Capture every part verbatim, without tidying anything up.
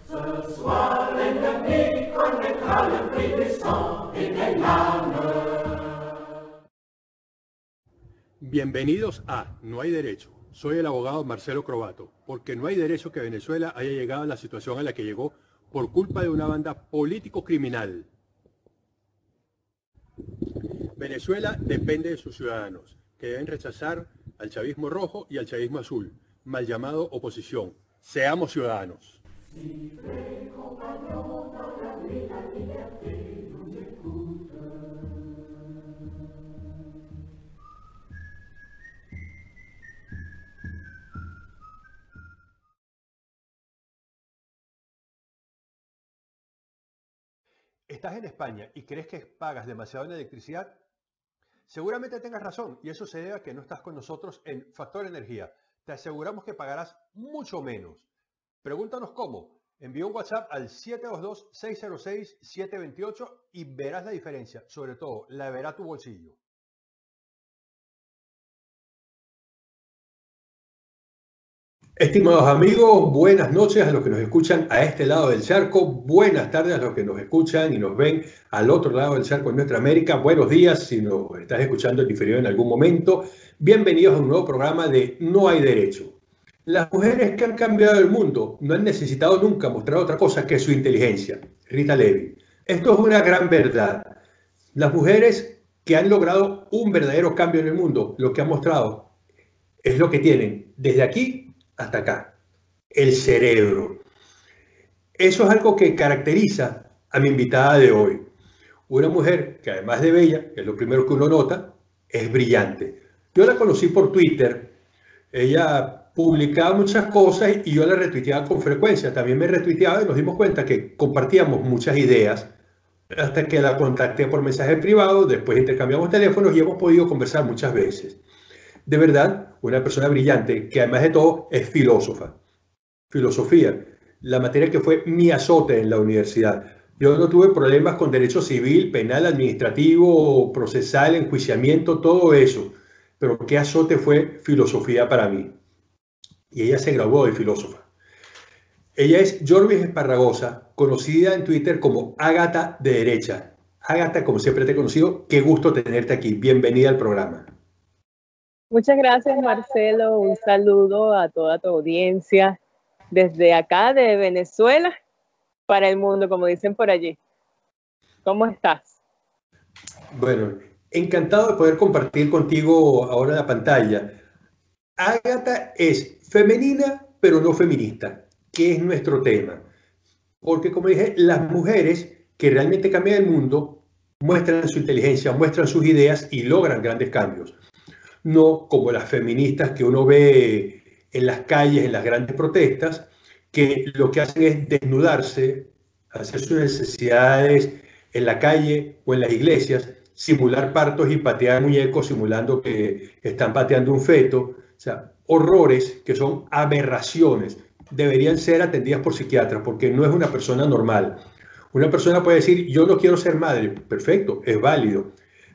Ce soir, l'ennemi connaîtra le prix du sang et des larmes. Bienvenidos a No hay derecho. Soy el abogado Marcelo Crobato, porque no hay derecho que Venezuela haya llegado a la situación a la que llegó por culpa de una banda político-criminal. Venezuela depende de sus ciudadanos, que deben rechazar al chavismo rojo y al chavismo azul, mal llamado oposición. Seamos ciudadanos. ¿Estás en España y crees que pagas demasiado en electricidad? Seguramente tengas razón y eso se debe a que no estás con nosotros en Factor Energía. Te aseguramos que pagarás mucho menos. Pregúntanos cómo. Envía un WhatsApp al siete dos dos, seis cero seis, siete dos ocho y verás la diferencia. Sobre todo, la verá tu bolsillo. Estimados amigos, buenas noches a los que nos escuchan a este lado del charco, buenas tardes a los que nos escuchan y nos ven al otro lado del charco en nuestra América, buenos días si nos estás escuchando en diferido en algún momento, bienvenidos a un nuevo programa de No hay derecho. Las mujeres que han cambiado el mundo no han necesitado nunca mostrar otra cosa que su inteligencia. Rita Levi. Esto es una gran verdad. Las mujeres que han logrado un verdadero cambio en el mundo, lo que han mostrado es lo que tienen desde aquí hasta acá, el cerebro. Eso es algo que caracteriza a mi invitada de hoy. Una mujer que además de bella, que es lo primero que uno nota, es brillante. Yo la conocí por Twitter. Ella publicaba muchas cosas y yo la retuiteaba con frecuencia. También me retuiteaba y nos dimos cuenta que compartíamos muchas ideas hasta que la contacté por mensaje privado, después intercambiamos teléfonos y hemos podido conversar muchas veces. De verdad, una persona brillante que además de todo es filósofa. Filosofía, la materia que fue mi azote en la universidad. Yo no tuve problemas con derecho civil, penal, administrativo, procesal, enjuiciamiento, todo eso. Pero qué azote fue filosofía para mí. Y ella se graduó de filósofa. Ella es Jorvis Esparragosa, conocida en Twitter como Ágata de Derecha. Ágata, como siempre te he conocido, qué gusto tenerte aquí. Bienvenida al programa. Muchas gracias, Marcelo. Un saludo a toda tu audiencia desde acá de Venezuela para el mundo, como dicen por allí. ¿Cómo estás? Bueno, encantado de poder compartir contigo ahora la pantalla. Ágata es femenina, pero no feminista, que es nuestro tema. Porque, como dije, las mujeres que realmente cambian el mundo muestran su inteligencia, muestran sus ideas y logran grandes cambios. No como las feministas que uno ve en las calles, en las grandes protestas, que lo que hacen es desnudarse, hacer sus necesidades en la calle o en las iglesias, simular partos y patear muñecos simulando que están pateando un feto. O sea, horrores que son aberraciones. Deberían ser atendidas por psiquiatras porque no es una persona normal. Una persona puede decir, yo no quiero ser madre. Perfecto, es válido.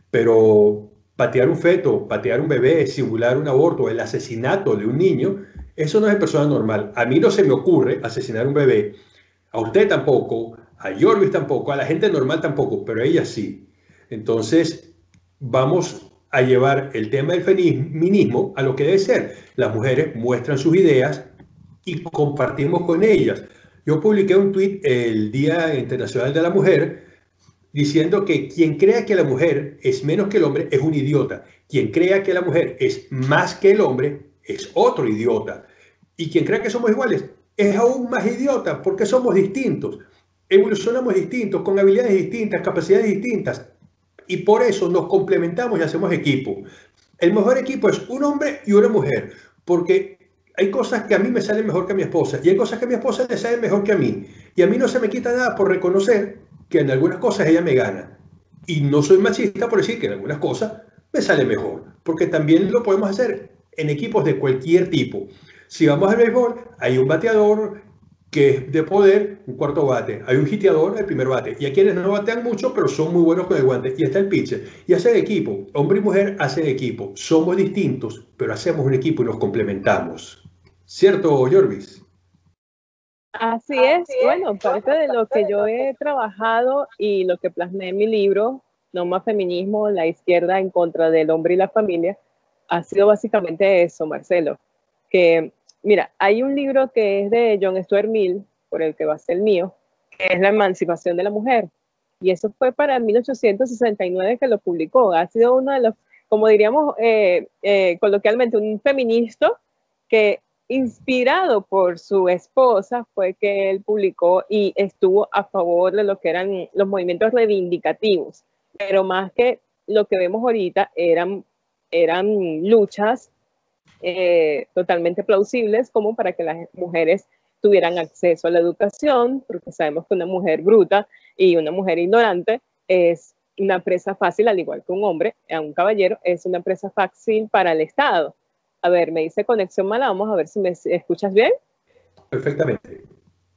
Pero patear un feto, patear un bebé, simular un aborto, el asesinato de un niño, eso no es de persona normal. A mí no se me ocurre asesinar un bebé, a usted tampoco, a Jorvis tampoco, a la gente normal tampoco, pero a ella sí. Entonces, vamos a llevar el tema del feminismo a lo que debe ser. Las mujeres muestran sus ideas y compartimos con ellas. Yo publiqué un tuit el Día Internacional de la Mujer diciendo que quien crea que la mujer es menos que el hombre es un idiota. Quien crea que la mujer es más que el hombre es otro idiota. Y quien crea que somos iguales es aún más idiota porque somos distintos. Evolucionamos distintos, con habilidades distintas, capacidades distintas. Y por eso nos complementamos y hacemos equipo. El mejor equipo es un hombre y una mujer. Porque hay cosas que a mí me salen mejor que a mi esposa. Y hay cosas que a mi esposa le salen mejor que a mí. Y a mí no se me quita nada por reconocer que en algunas cosas ella me gana. Y no soy machista por decir que en algunas cosas me sale mejor. Porque también lo podemos hacer en equipos de cualquier tipo. Si vamos al béisbol, hay un bateador que es de poder, un cuarto bate. Hay un hiteador, el primer bate. Y hay quienes no batean mucho, pero son muy buenos con el guante. Y está el pitcher. Y hacen equipo. Hombre y mujer hacen equipo. Somos distintos, pero hacemos un equipo y nos complementamos. ¿Cierto, Jorvis? Así es. Bueno, parte de lo que yo he trabajado y lo que plasmé en mi libro, No más feminismo, la izquierda en contra del hombre y la familia, ha sido básicamente eso, Marcelo. Que, mira, hay un libro que es de John Stuart Mill, por el que va a ser el mío, que es La emancipación de la mujer. Y eso fue para mil ochocientos sesenta y nueve que lo publicó. Ha sido uno de los, como diríamos eh, eh, coloquialmente, un feminista que, inspirado por su esposa, fue que él publicó y estuvo a favor de lo que eran los movimientos reivindicativos, pero más que lo que vemos ahorita eran, eran luchas eh, totalmente plausibles como para que las mujeres tuvieran acceso a la educación, porque sabemos que una mujer bruta y una mujer ignorante es una presa fácil, al igual que un hombre, a un caballero, es una presa fácil para el Estado. A ver, me dice conexión mala, vamos a ver si me escuchas bien. Perfectamente.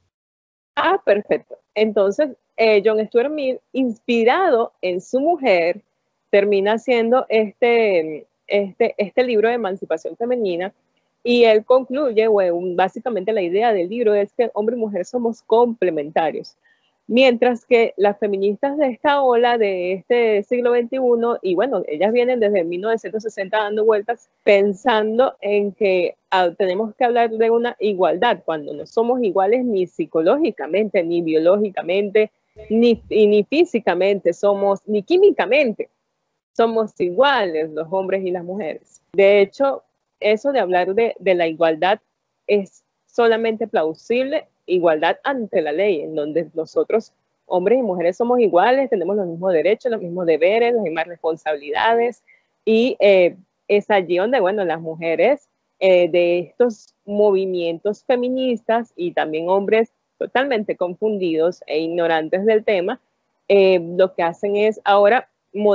Ah, perfecto. Entonces, eh, John Stuart Mill, inspirado en su mujer, termina haciendo este, este, este libro de emancipación femenina, y él concluye, bueno, básicamente la idea del libro es que hombre y mujer somos complementarios. Mientras que las feministas de esta ola de este siglo veintiuno, y bueno, ellas vienen desde mil novecientos sesenta dando vueltas, pensando en que ah, tenemos que hablar de una igualdad, cuando no somos iguales ni psicológicamente, ni biológicamente, ni, ni físicamente, somos, ni químicamente. Somos iguales los hombres y las mujeres. De hecho, eso de hablar de, de la igualdad es solamente plausible, igualdad ante la ley, en donde nosotros, hombres y mujeres, somos iguales, tenemos los mismos derechos, los mismos deberes, las mismas responsabilidades, y eh, es allí donde, bueno, las mujeres eh, de estos movimientos feministas y también hombres totalmente confundidos e ignorantes del tema, eh, lo que hacen es ahora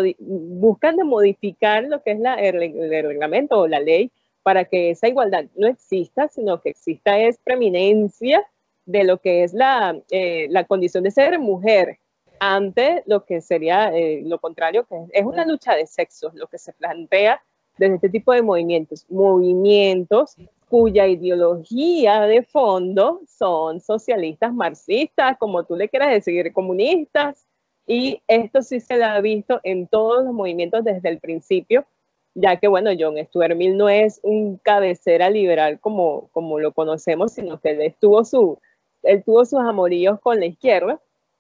buscan de modificar lo que es la, el, el reglamento o la ley para que esa igualdad no exista, sino que exista es preeminencia de lo que es la, eh, la condición de ser mujer ante lo que sería eh, lo contrario, que es una lucha de sexos, lo que se plantea desde este tipo de movimientos, movimientos cuya ideología de fondo son socialistas, marxistas, como tú le quieras decir, comunistas, y esto sí se lo ha visto en todos los movimientos desde el principio, ya que, bueno, John Stuart Mill no es un cabecera liberal como, como lo conocemos, sino que él tuvo, su, él tuvo sus amoríos con la izquierda.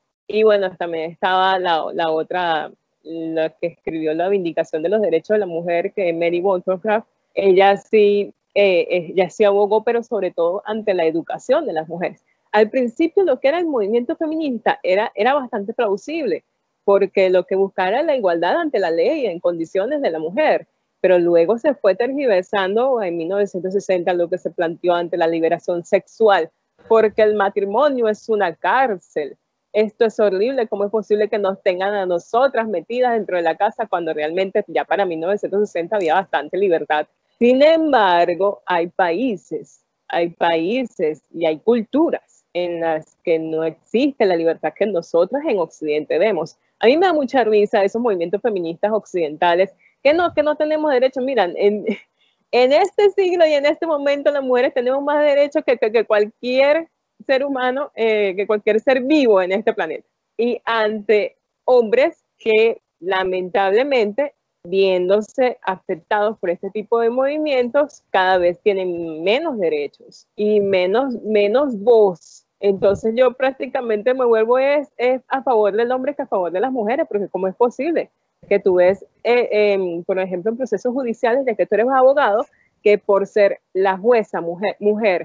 Y bueno, también estaba la, la otra, la que escribió la Vindicación de los Derechos de la Mujer, que es Mary Wollstonecraft. Ella sí, eh, ella sí abogó, pero sobre todo ante la educación de las mujeres. Al principio lo que era el movimiento feminista era, era bastante plausible, porque lo que buscaba era la igualdad ante la ley en condiciones de la mujer, pero luego se fue tergiversando en mil novecientos sesenta lo que se planteó ante la liberación sexual, porque el matrimonio es una cárcel. Esto es horrible, ¿cómo es posible que nos tengan a nosotras metidas dentro de la casa cuando realmente ya para mil novecientos sesenta había bastante libertad? Sin embargo, hay países, hay países y hay culturas en las que no existe la libertad que nosotras en Occidente vemos. A mí me da mucha risa esos movimientos feministas occidentales que no, que no tenemos derecho. Miran, en, en este siglo y en este momento las mujeres tenemos más derechos que, que, que cualquier ser humano, eh, que cualquier ser vivo en este planeta. Y ante hombres que lamentablemente, viéndose afectados por este tipo de movimientos, cada vez tienen menos derechos y menos, menos voz. Entonces yo prácticamente me vuelvo es, es a favor del hombre que a favor de las mujeres, porque ¿cómo es posible que tú ves, eh, eh, por ejemplo, en procesos judiciales, de que tú eres abogado, que por ser la jueza mujer, mujer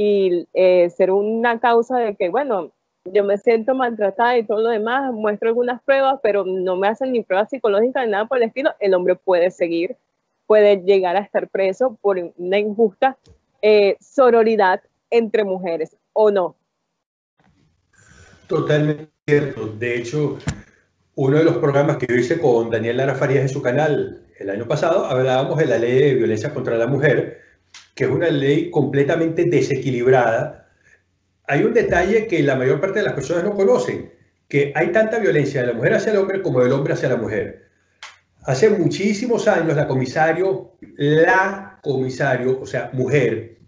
y eh, ser una causa de que, bueno, yo me siento maltratada y todo lo demás, muestro algunas pruebas, pero no me hacen ni pruebas psicológicas ni nada por el estilo, el hombre puede seguir, puede llegar a estar preso por una injusta eh, sororidad entre mujeres, ¿o no? Totalmente cierto. De hecho, uno de los programas que yo hice con Daniel Lara Farías en su canal el año pasado, hablábamos de la ley de violencia contra la mujer, que es una ley completamente desequilibrada. Hay un detalle que la mayor parte de las personas no conocen, que hay tanta violencia de la mujer hacia el hombre como del hombre hacia la mujer. Hace muchísimos años la comisario, la comisario, o sea, mujer,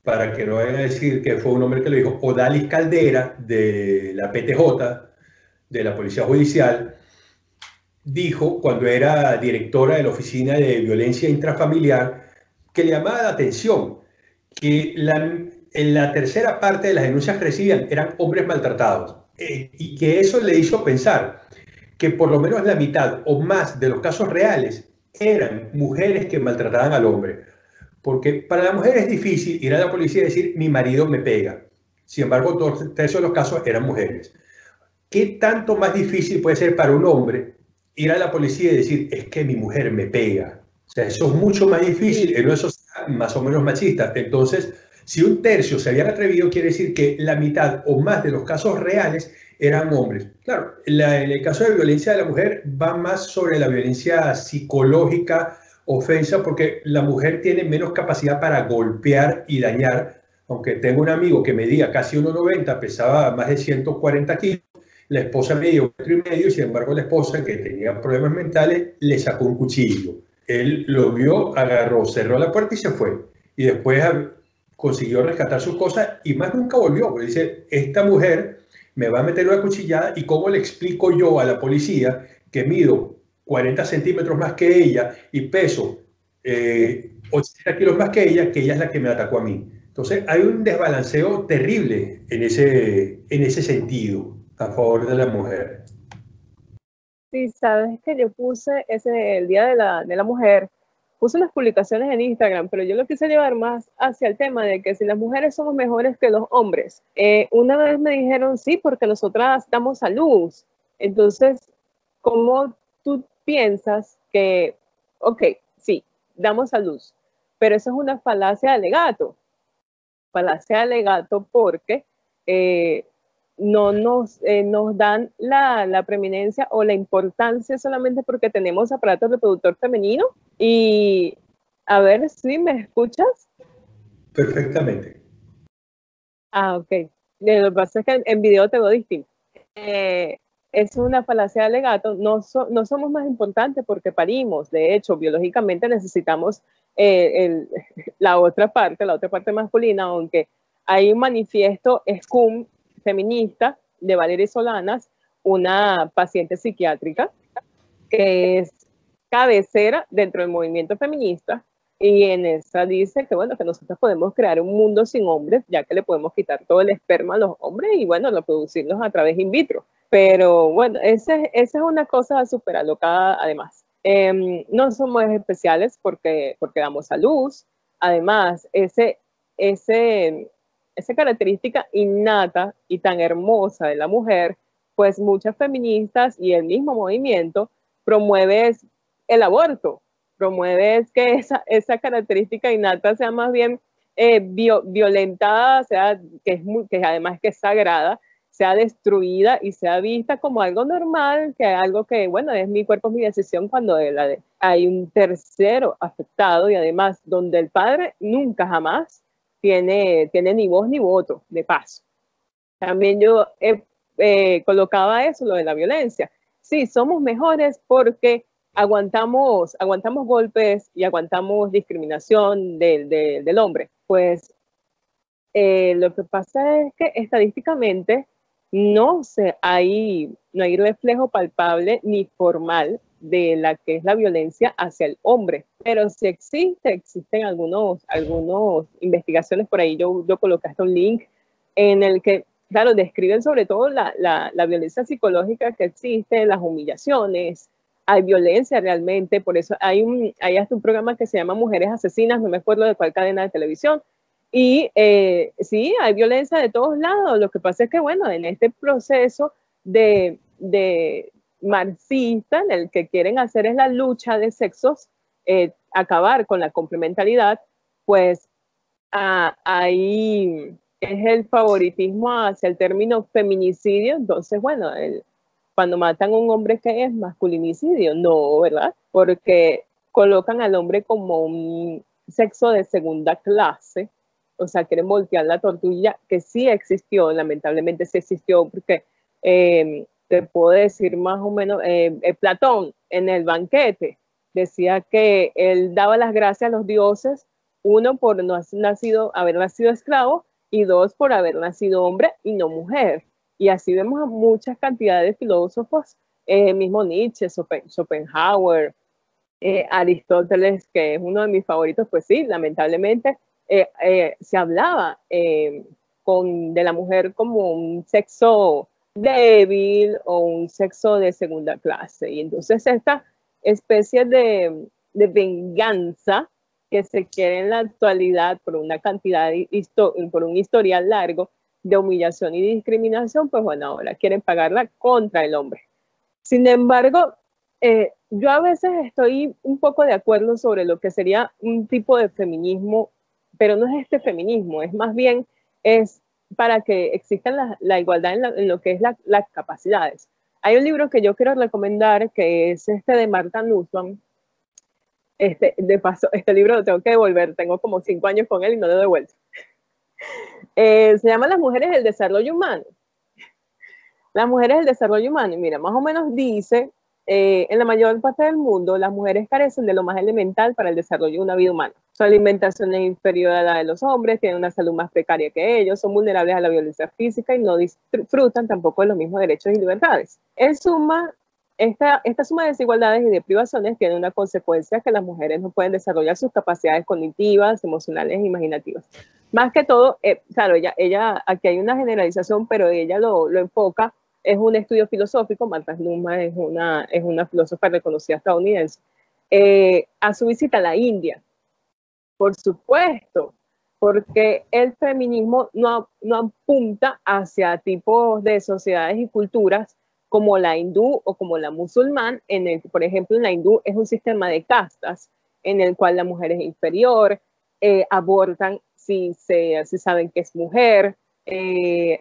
para que no vayan a decir que fue un hombre que lo dijo, Odalis Caldera, de la P T J, de la Policía Judicial, dijo, cuando era directora de la Oficina de Violencia Intrafamiliar, que le llamaba la atención que la, en la tercera parte de las denuncias que recibían eran hombres maltratados, eh, y que eso le hizo pensar que por lo menos la mitad o más de los casos reales eran mujeres que maltrataban al hombre. Porque para la mujer es difícil ir a la policía y decir, mi marido me pega. Sin embargo, dos tercios de los casos eran mujeres. ¿Qué tanto más difícil puede ser para un hombre ir a la policía y decir, es que mi mujer me pega? O sea, eso es mucho más difícil en una sociedad más o menos machista. Entonces, si un tercio se habían atrevido, quiere decir que la mitad o más de los casos reales eran hombres. Claro, la, en el caso de violencia de la mujer va más sobre la violencia psicológica, ofensa, porque la mujer tiene menos capacidad para golpear y dañar. Aunque tengo un amigo que medía casi uno noventa, pesaba más de ciento cuarenta kilos, la esposa medía un metro y medio, y sin embargo la esposa, que tenía problemas mentales, le sacó un cuchillo. Él lo vio, agarró, cerró la puerta y se fue. Y después consiguió rescatar sus cosas y más nunca volvió. Porque dice, esta mujer me va a meter una cuchillada, y ¿cómo le explico yo a la policía que mido cuarenta centímetros más que ella y peso eh, ochenta kilos más que ella, que ella es la que me atacó a mí? Entonces hay un desbalanceo terrible en ese, en ese sentido a favor de la mujer. Sí, sabes que yo puse ese, el Día de la, de la Mujer, puse unas publicaciones en Instagram, pero yo lo quise llevar más hacia el tema de que si las mujeres somos mejores que los hombres. Eh, una vez me dijeron, sí, porque nosotras damos a luz. Entonces, ¿cómo tú piensas que, ok, sí, damos a luz, pero eso es una falacia de alegato? Falacia de alegato porque eh, no nos, eh, nos dan la, la preeminencia o la importancia solamente porque tenemos aparato reproductor femenino. Y a ver si me escuchas. Perfectamente. Ah, ok. Lo que pasa es que en, en video te veo distinto. Eh, es una falacia de alegato. No, so, no somos más importantes porque parimos. De hecho, biológicamente necesitamos eh, el, la otra parte, la otra parte masculina, aunque hay un manifiesto S C U M feminista de Valeria Solanas, una paciente psiquiátrica, que es cabecera dentro del movimiento feminista, y en esa dice que, bueno, que nosotros podemos crear un mundo sin hombres, ya que le podemos quitar todo el esperma a los hombres y, bueno, reproducirlos a través in vitro. Pero, bueno, esa es una cosa súper alocada, además. Eh, no somos especiales porque, porque damos a luz. Además, ese, ese, esa característica innata y tan hermosa de la mujer, pues muchas feministas y el mismo movimiento promueve el aborto, promueve que esa, esa característica innata sea más bien eh, bio, violentada, sea, que, es muy, que además que es sagrada, sea destruida y sea vista como algo normal, que algo que, bueno, es mi cuerpo, es mi decisión, cuando de la de, hay un tercero afectado, y además donde el padre nunca jamás tiene, tiene ni voz ni voto, de paso. También yo eh, eh, colocaba eso, lo de la violencia. Sí, somos mejores porque aguantamos, aguantamos golpes y aguantamos discriminación de, de, del hombre. Pues eh, lo que pasa es que estadísticamente no, se, hay, no hay reflejo palpable ni formal de la que es la violencia hacia el hombre, pero sí existe, existen algunos, algunos investigaciones por ahí. Yo, yo coloqué hasta un link en el que, claro, describen sobre todo la, la, la violencia psicológica que existe, las humillaciones. Hay violencia realmente, por eso hay, un, hay hasta un programa que se llama Mujeres Asesinas, no me acuerdo de cuál cadena de televisión, y eh, sí, hay violencia de todos lados. Lo que pasa es que, bueno, en este proceso de, de marxista, en el que quieren hacer es la lucha de sexos, eh, acabar con la complementariedad, pues ah, ahí es el favoritismo hacia el término feminicidio. Entonces, bueno, el, cuando matan a un hombre, que es masculinicidio, no, ¿verdad? Porque colocan al hombre como un sexo de segunda clase, o sea, quieren voltear la tortilla, que sí existió, lamentablemente sí existió, porque eh, te puedo decir más o menos, eh, eh, Platón en el banquete decía que él daba las gracias a los dioses Uno, por no haber nacido, haber nacido esclavo, y dos, por haber nacido hombre y no mujer. Y así vemos a muchas cantidades de filósofos, eh, mismo Nietzsche, Schopenhauer, eh, Aristóteles, que es uno de mis favoritos, pues sí, lamentablemente eh, eh, se hablaba eh, con, de la mujer como un sexo débil o un sexo de segunda clase. Y entonces esta especie de, de venganza que se quiere en la actualidad por una cantidad, de por un historial largo de humillación y discriminación, pues bueno, ahora quieren pagarla contra el hombre. Sin embargo, eh, yo a veces estoy un poco de acuerdo sobre lo que sería un tipo de feminismo, pero no es este feminismo, es más bien es para que exista la, la igualdad en, la, en lo que es la, las capacidades. Hay un libro que yo quiero recomendar que es este de Martha Nussbaum. Este, de paso, este libro lo tengo que devolver, tengo como cinco años con él y no lo he devuelto. Eh, se llama Las mujeres del desarrollo humano. Las mujeres del desarrollo humano, y mira, más o menos dice, eh, en la mayor parte del mundo, las mujeres carecen de lo más elemental para el desarrollo de una vida humana. Su alimentación es inferior a la de los hombres, tienen una salud más precaria que ellos, son vulnerables a la violencia física y no disfrutan tampoco de los mismos derechos y libertades. En suma, esta, esta suma de desigualdades y de privaciones tiene una consecuencia, que las mujeres no pueden desarrollar sus capacidades cognitivas, emocionales e imaginativas. Más que todo, eh, claro, ella, ella, aquí hay una generalización, pero ella lo, lo enfoca, es un estudio filosófico. Martha Nussbaum es una, es una filósofa reconocida estadounidense. Eh, a su visita a la India, por supuesto, porque el feminismo no, no apunta hacia tipos de sociedades y culturas como la hindú o como la musulmán, en el que, por ejemplo, en la hindú es un sistema de castas en el cual la mujer es inferior, eh, abortan si, se, si saben que es mujer, eh,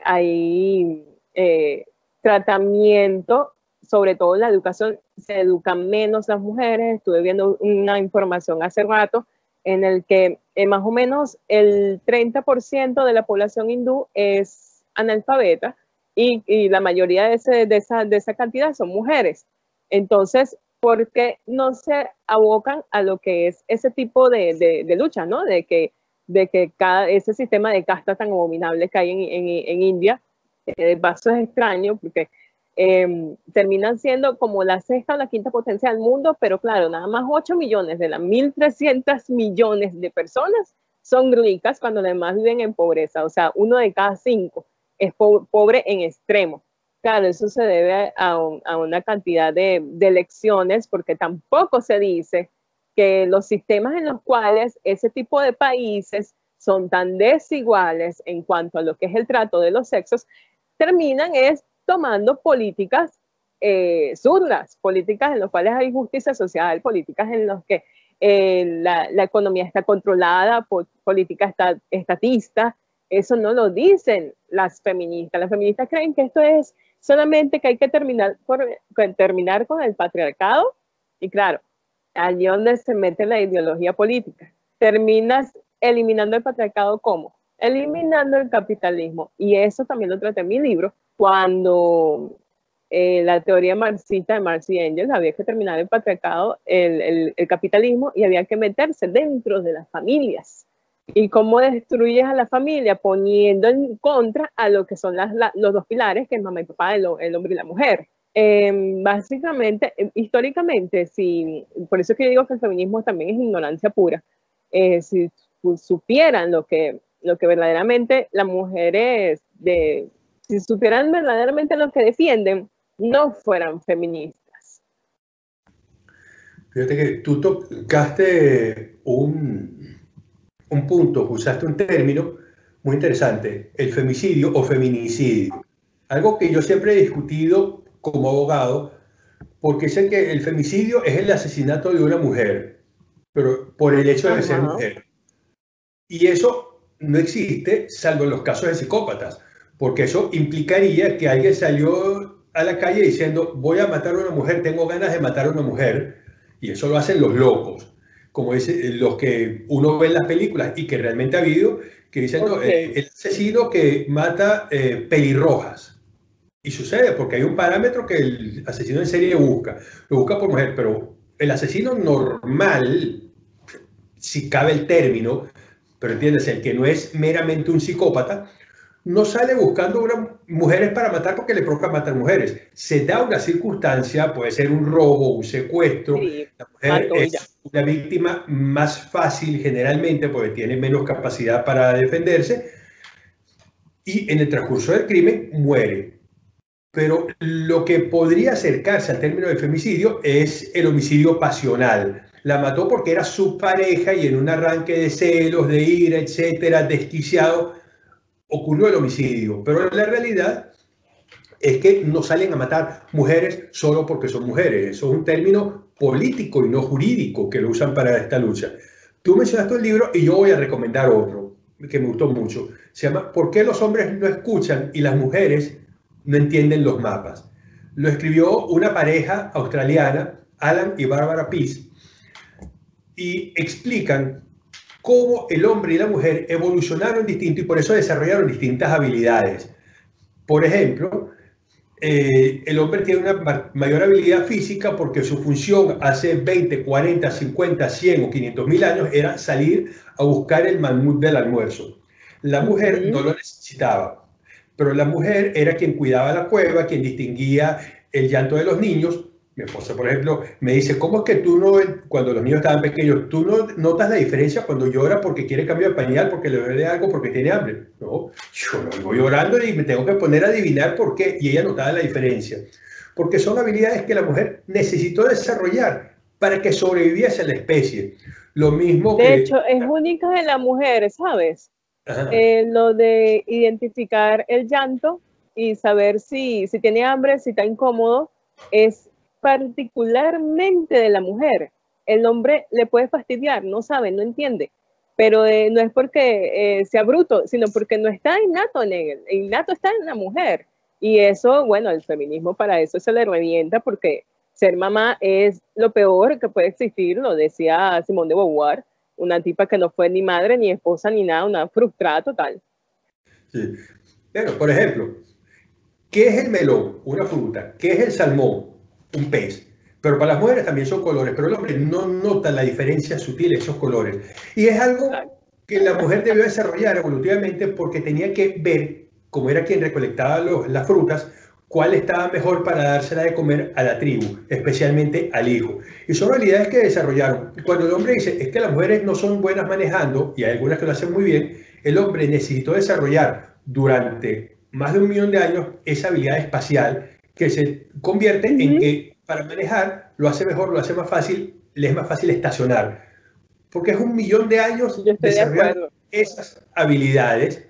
hay eh, tratamiento, sobre todo en la educación, se educan menos las mujeres. Estuve viendo una información hace rato en el que eh, más o menos el treinta por ciento de la población hindú es analfabeta y, y la mayoría de, ese, de, esa, de esa cantidad son mujeres. Entonces, ¿por qué no se abocan a lo que es ese tipo de, de, de lucha, ¿no? De que, de que cada, ese sistema de casta tan abominable que hay en, en, en India, eh, de paso es extraño porque Eh, terminan siendo como la sexta o la quinta potencia del mundo, pero claro, nada más ocho millones de las mil trescientos millones de personas son ricas cuando las demás viven en pobreza. O sea, uno de cada cinco es po pobre en extremo. Claro, eso se debe a, un, a una cantidad de, de elecciones, porque tampoco se dice que los sistemas en los cuales ese tipo de países son tan desiguales en cuanto a lo que es el trato de los sexos, terminan es tomando políticas eh, zurdas, políticas en las cuales hay justicia social, políticas en las que eh, la, la economía está controlada, po política esta, estatista. Eso no lo dicen las feministas. Las feministas creen que esto es solamente que hay que terminar, por, con, terminar con el patriarcado, y claro, allí donde se mete la ideología política. Terminas eliminando el patriarcado, ¿cómo? Eliminando el capitalismo, y eso también lo traté en mi libro, cuando eh, la teoría marxista de Marx y Engels, había que terminar el patriarcado, el, el, el capitalismo, y había que meterse dentro de las familias. ¿Y cómo destruyes a la familia? Poniendo en contra a lo que son las, la, los dos pilares, que es mamá y papá, el, el hombre y la mujer. Eh, básicamente, eh, históricamente, si, por eso es que yo digo que el feminismo también es ignorancia pura. Eh, si supieran lo que, lo que verdaderamente las mujeres de... Si supieran verdaderamente lo que defienden, no fueran feministas. Fíjate que tú tocaste un, un punto, usaste un término muy interesante, el femicidio o feminicidio. Algo que yo siempre he discutido como abogado, porque sé que el femicidio es el asesinato de una mujer, pero por el hecho de Ajá. ser mujer. Y eso no existe, salvo en los casos de psicópatas. Porque eso implicaría que alguien salió a la calle diciendo voy a matar a una mujer, tengo ganas de matar a una mujer, y eso lo hacen los locos, como es los que uno ve en las películas y que realmente ha habido, que dicen okay. no, eh, el asesino que mata eh, pelirrojas. Y sucede porque hay un parámetro que el asesino en serie busca, lo busca por mujer, pero el asesino normal, si cabe el término, pero entiendes, el que no es meramente un psicópata, no sale buscando unas mujeres para matar porque le provoca matar mujeres. Se da una circunstancia, puede ser un robo, un secuestro. Sí, la mujer mató es ya. una víctima más fácil generalmente porque tiene menos capacidad para defenderse y en el transcurso del crimen muere. Pero lo que podría acercarse al término de femicidio es el homicidio pasional. La mató porque era su pareja y en un arranque de celos, de ira, etcétera, desquiciado, ocurrió el homicidio. Pero la realidad es que no salen a matar mujeres solo porque son mujeres. Eso es un término político y no jurídico que lo usan para esta lucha. Tú mencionaste un libro y yo voy a recomendar otro que me gustó mucho. Se llama ¿Por qué los hombres no escuchan y las mujeres no entienden los mapas? Lo escribió una pareja australiana, Alan y Barbara Pease, y explican cómo el hombre y la mujer evolucionaron distinto y por eso desarrollaron distintas habilidades. Por ejemplo, eh, el hombre tiene una mayor habilidad física porque su función hace veinte, cuarenta, cincuenta, cien o quinientos mil años era salir a buscar el mamut del almuerzo. La mujer no lo necesitaba, pero la mujer era quien cuidaba la cueva, quien distinguía el llanto de los niños. Mi esposa, por ejemplo, me dice, ¿cómo es que tú no, cuando los niños estaban pequeños, tú no notas la diferencia cuando llora porque quiere cambio de pañal, porque le duele algo, porque tiene hambre? No, yo no voy llorando y me tengo que poner a adivinar por qué. Y ella notaba la diferencia. Porque son habilidades que la mujer necesitó desarrollar para que sobreviviese la especie. Lo mismo de que... hecho, es única de la mujer, ¿sabes? Eh, lo de identificar el llanto y saber si, si tiene hambre, si está incómodo, es particularmente de la mujer. El hombre le puede fastidiar, no sabe, no entiende, pero eh, no es porque eh, sea bruto, sino porque no está innato en él, el innato está en la mujer. Y eso, bueno, el feminismo para eso se le revienta, porque ser mamá es lo peor que puede existir, lo decía Simone de Beauvoir, una tipa que no fue ni madre, ni esposa, ni nada, una frustrada total. Sí. Bueno, por ejemplo, ¿qué es el melón? Una fruta. ¿Qué es el salmón? Un pez. Pero para las mujeres también son colores, pero el hombre no nota la diferencia sutil de esos colores. Y es algo que la mujer debió desarrollar evolutivamente porque tenía que ver, como era quien recolectaba los, las frutas, cuál estaba mejor para dársela de comer a la tribu, especialmente al hijo. Y son habilidades que desarrollaron. Cuando el hombre dice, es que las mujeres no son buenas manejando, y hay algunas que lo hacen muy bien, el hombre necesitó desarrollar durante más de un millón de años esa habilidad espacial que se convierte uh-huh. en que para manejar lo hace mejor, lo hace más fácil, le es más fácil estacionar. Porque es un millón de años desarrollando de esas habilidades.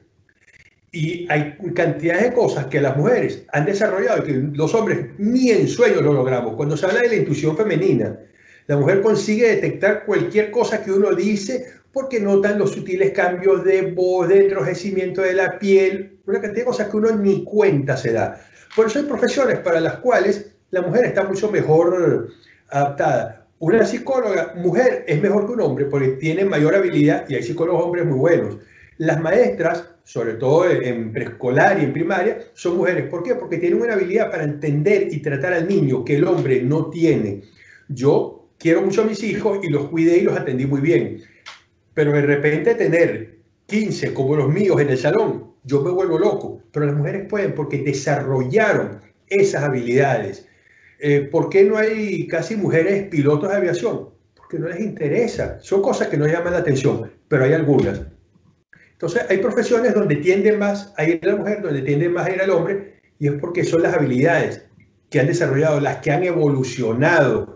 Y hay cantidades de cosas que las mujeres han desarrollado y que los hombres ni en sueños lo logramos. Cuando se habla de la intuición femenina, la mujer consigue detectar cualquier cosa que uno dice porque notan los sutiles cambios de voz, de enrojecimiento de la piel, una cantidad de cosas que uno ni cuenta se da. Por eso hay profesiones para las cuales la mujer está mucho mejor adaptada. Una psicóloga mujer es mejor que un hombre porque tiene mayor habilidad y hay psicólogos hombres muy buenos. Las maestras, sobre todo en preescolar y en primaria, son mujeres. ¿Por qué? Porque tienen una habilidad para entender y tratar al niño que el hombre no tiene. Yo quiero mucho a mis hijos y los cuidé y los atendí muy bien. Pero de repente tener quince como los míos en el salón, yo me vuelvo loco. Pero las mujeres pueden porque desarrollaron esas habilidades. Eh, ¿Por qué no hay casi mujeres pilotos de aviación? Porque no les interesa. Son cosas que no llaman la atención, pero hay algunas. Entonces, hay profesiones donde tienden más a ir a la mujer, donde tienden más a ir al hombre, y es porque son las habilidades que han desarrollado, las que han evolucionado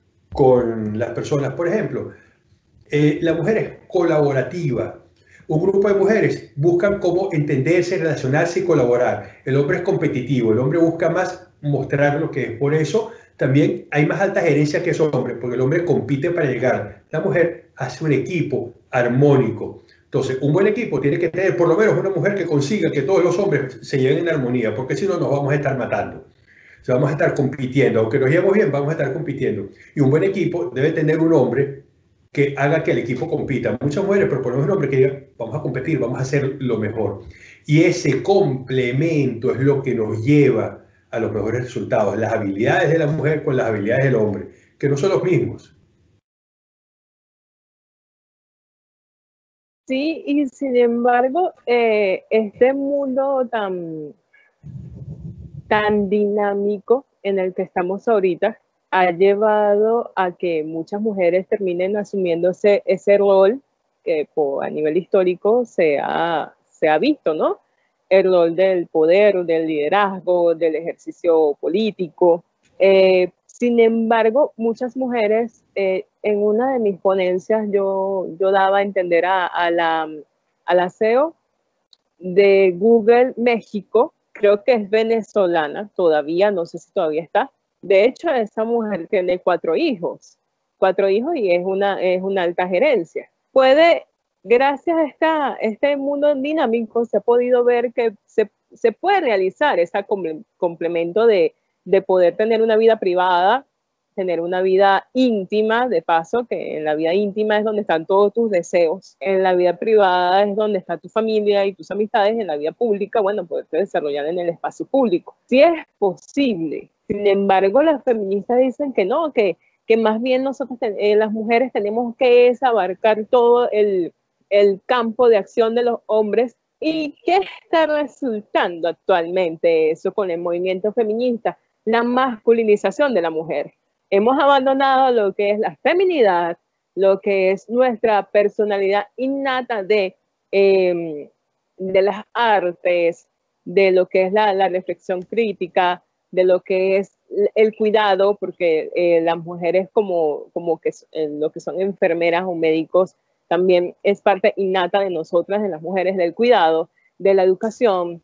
con las personas. Por ejemplo, eh, la mujer es colaborativa. Un grupo de mujeres buscan cómo entenderse, relacionarse y colaborar. El hombre es competitivo, el hombre busca más mostrar lo que es. Por eso también hay más alta gerencia que esos hombres, porque el hombre compite para llegar. La mujer hace un equipo armónico. Entonces, un buen equipo tiene que tener por lo menos una mujer que consiga que todos los hombres se lleven en armonía, porque si no nos vamos a estar matando. O sea, vamos a estar compitiendo. Aunque nos llevemos bien, vamos a estar compitiendo. Y un buen equipo debe tener un hombre que haga que el equipo compita. Muchas mujeres, pero por lo menos un hombre que diga, vamos a competir, vamos a hacer lo mejor. Y ese complemento es lo que nos lleva a los mejores resultados. Las habilidades de la mujer con las habilidades del hombre, que no son los mismos. Sí, y sin embargo, eh, este mundo tan, tan dinámico en el que estamos ahorita ha llevado a que muchas mujeres terminen asumiéndose ese rol que por, a nivel histórico se ha, se ha visto, ¿no? El rol del poder, del liderazgo, del ejercicio político. Eh, sin embargo, muchas mujeres, eh, en una de mis ponencias yo, yo daba a entender a, a, la, a la C E O de Google México, creo que es venezolana todavía, no sé si todavía está. De hecho, esa mujer tiene cuatro hijos, cuatro hijos y es una, es una alta gerencia. Puede, gracias a esta, este mundo dinámico, se ha podido ver que se, se puede realizar ese complemento de, de poder tener una vida privada, tener una vida íntima, de paso, que en la vida íntima es donde están todos tus deseos, en la vida privada es donde está tu familia y tus amistades, en la vida pública, bueno, poderte desarrollar en el espacio público. Sí es posible, sin embargo, las feministas dicen que no, que, que más bien nosotros, eh, las mujeres, tenemos que es abarcar todo el, el campo de acción de los hombres. ¿Y qué está resultando actualmente eso con el movimiento feminista? La masculinización de la mujer. Hemos abandonado lo que es la feminidad, lo que es nuestra personalidad innata de, eh, de las artes, de lo que es la, la reflexión crítica, de lo que es el cuidado, porque eh, las mujeres como, como que eh, lo que son enfermeras o médicos también es parte innata de nosotras, de las mujeres, del cuidado, de la educación,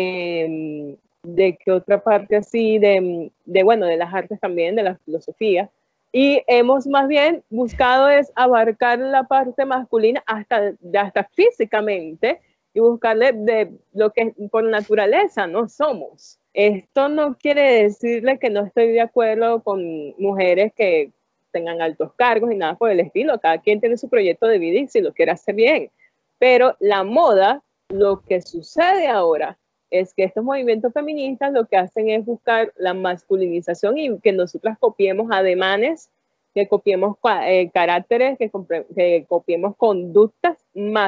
eh, de que otra parte así, de, de, bueno, de las artes también, de la filosofía. Y hemos más bien buscado es abarcar la parte masculina hasta, hasta físicamente y buscarle de lo que por naturaleza no somos. Esto no quiere decirle que no estoy de acuerdo con mujeres que tengan altos cargos y nada por el estilo. Cada quien tiene su proyecto de vida y si lo quiere hacer bien. Pero la moda, lo que sucede ahora es que estos movimientos feministas lo que hacen es buscar la masculinización y que nosotras copiemos ademanes, que copiemos eh, caracteres, que, que copiemos conductas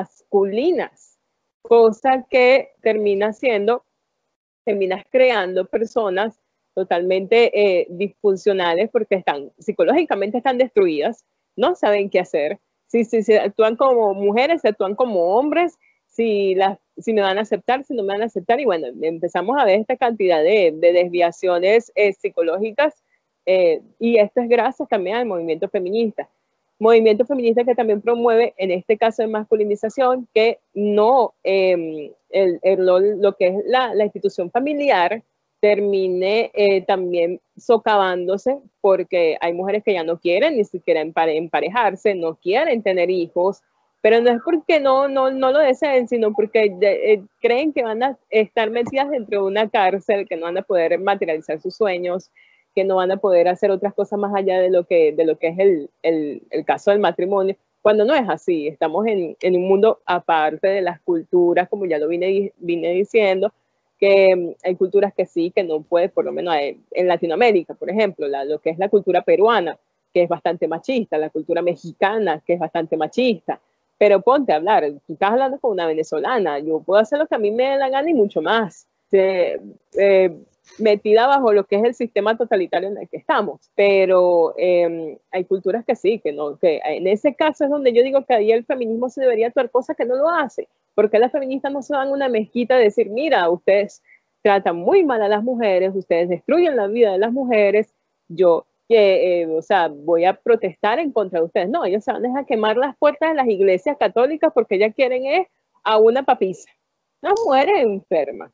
masculinas, cosa que termina siendo, terminas creando personas totalmente eh, disfuncionales porque están, psicológicamente están destruidas, no saben qué hacer. Si, si, si actúan como mujeres, se actúan como hombres, si, las, si me van a aceptar, si no me van a aceptar, y bueno, empezamos a ver esta cantidad de, de desviaciones eh, psicológicas, eh, y esto es gracias también al movimiento feminista. Movimiento feminista que también promueve, en este caso de masculinización, que no, eh, el, el, lo, lo que es la, la institución familiar termine eh, también socavándose, porque hay mujeres que ya no quieren ni siquiera empare, emparejarse, no quieren tener hijos, pero no es porque no, no, no lo deseen, sino porque de, eh, creen que van a estar metidas dentro de una cárcel, que no van a poder materializar sus sueños, que no van a poder hacer otras cosas más allá de lo que, de lo que es el, el, el caso del matrimonio, cuando no es así. Estamos en, en un mundo aparte de las culturas, como ya lo vine, vine diciendo, que um, hay culturas que sí, que no puede, por lo menos en Latinoamérica, por ejemplo, la, lo que es la cultura peruana, que es bastante machista, la cultura mexicana, que es bastante machista. Pero ponte a hablar, tú estás hablando con una venezolana, yo puedo hacer lo que a mí me dé la gana y mucho más. Eh, eh, metida bajo lo que es el sistema totalitario en el que estamos, pero eh, hay culturas que sí, que no, que en ese caso es donde yo digo que ahí el feminismo se debería actuar, cosa que no lo hace, porque las feministas no se van a una mezquita a decir, mira, ustedes tratan muy mal a las mujeres, ustedes destruyen la vida de las mujeres, yo, eh, eh, o sea, voy a protestar en contra de ustedes. No, ellos se van a dejar quemar las puertas de las iglesias católicas porque ellas quieren es a una papisa, una mujer enferma.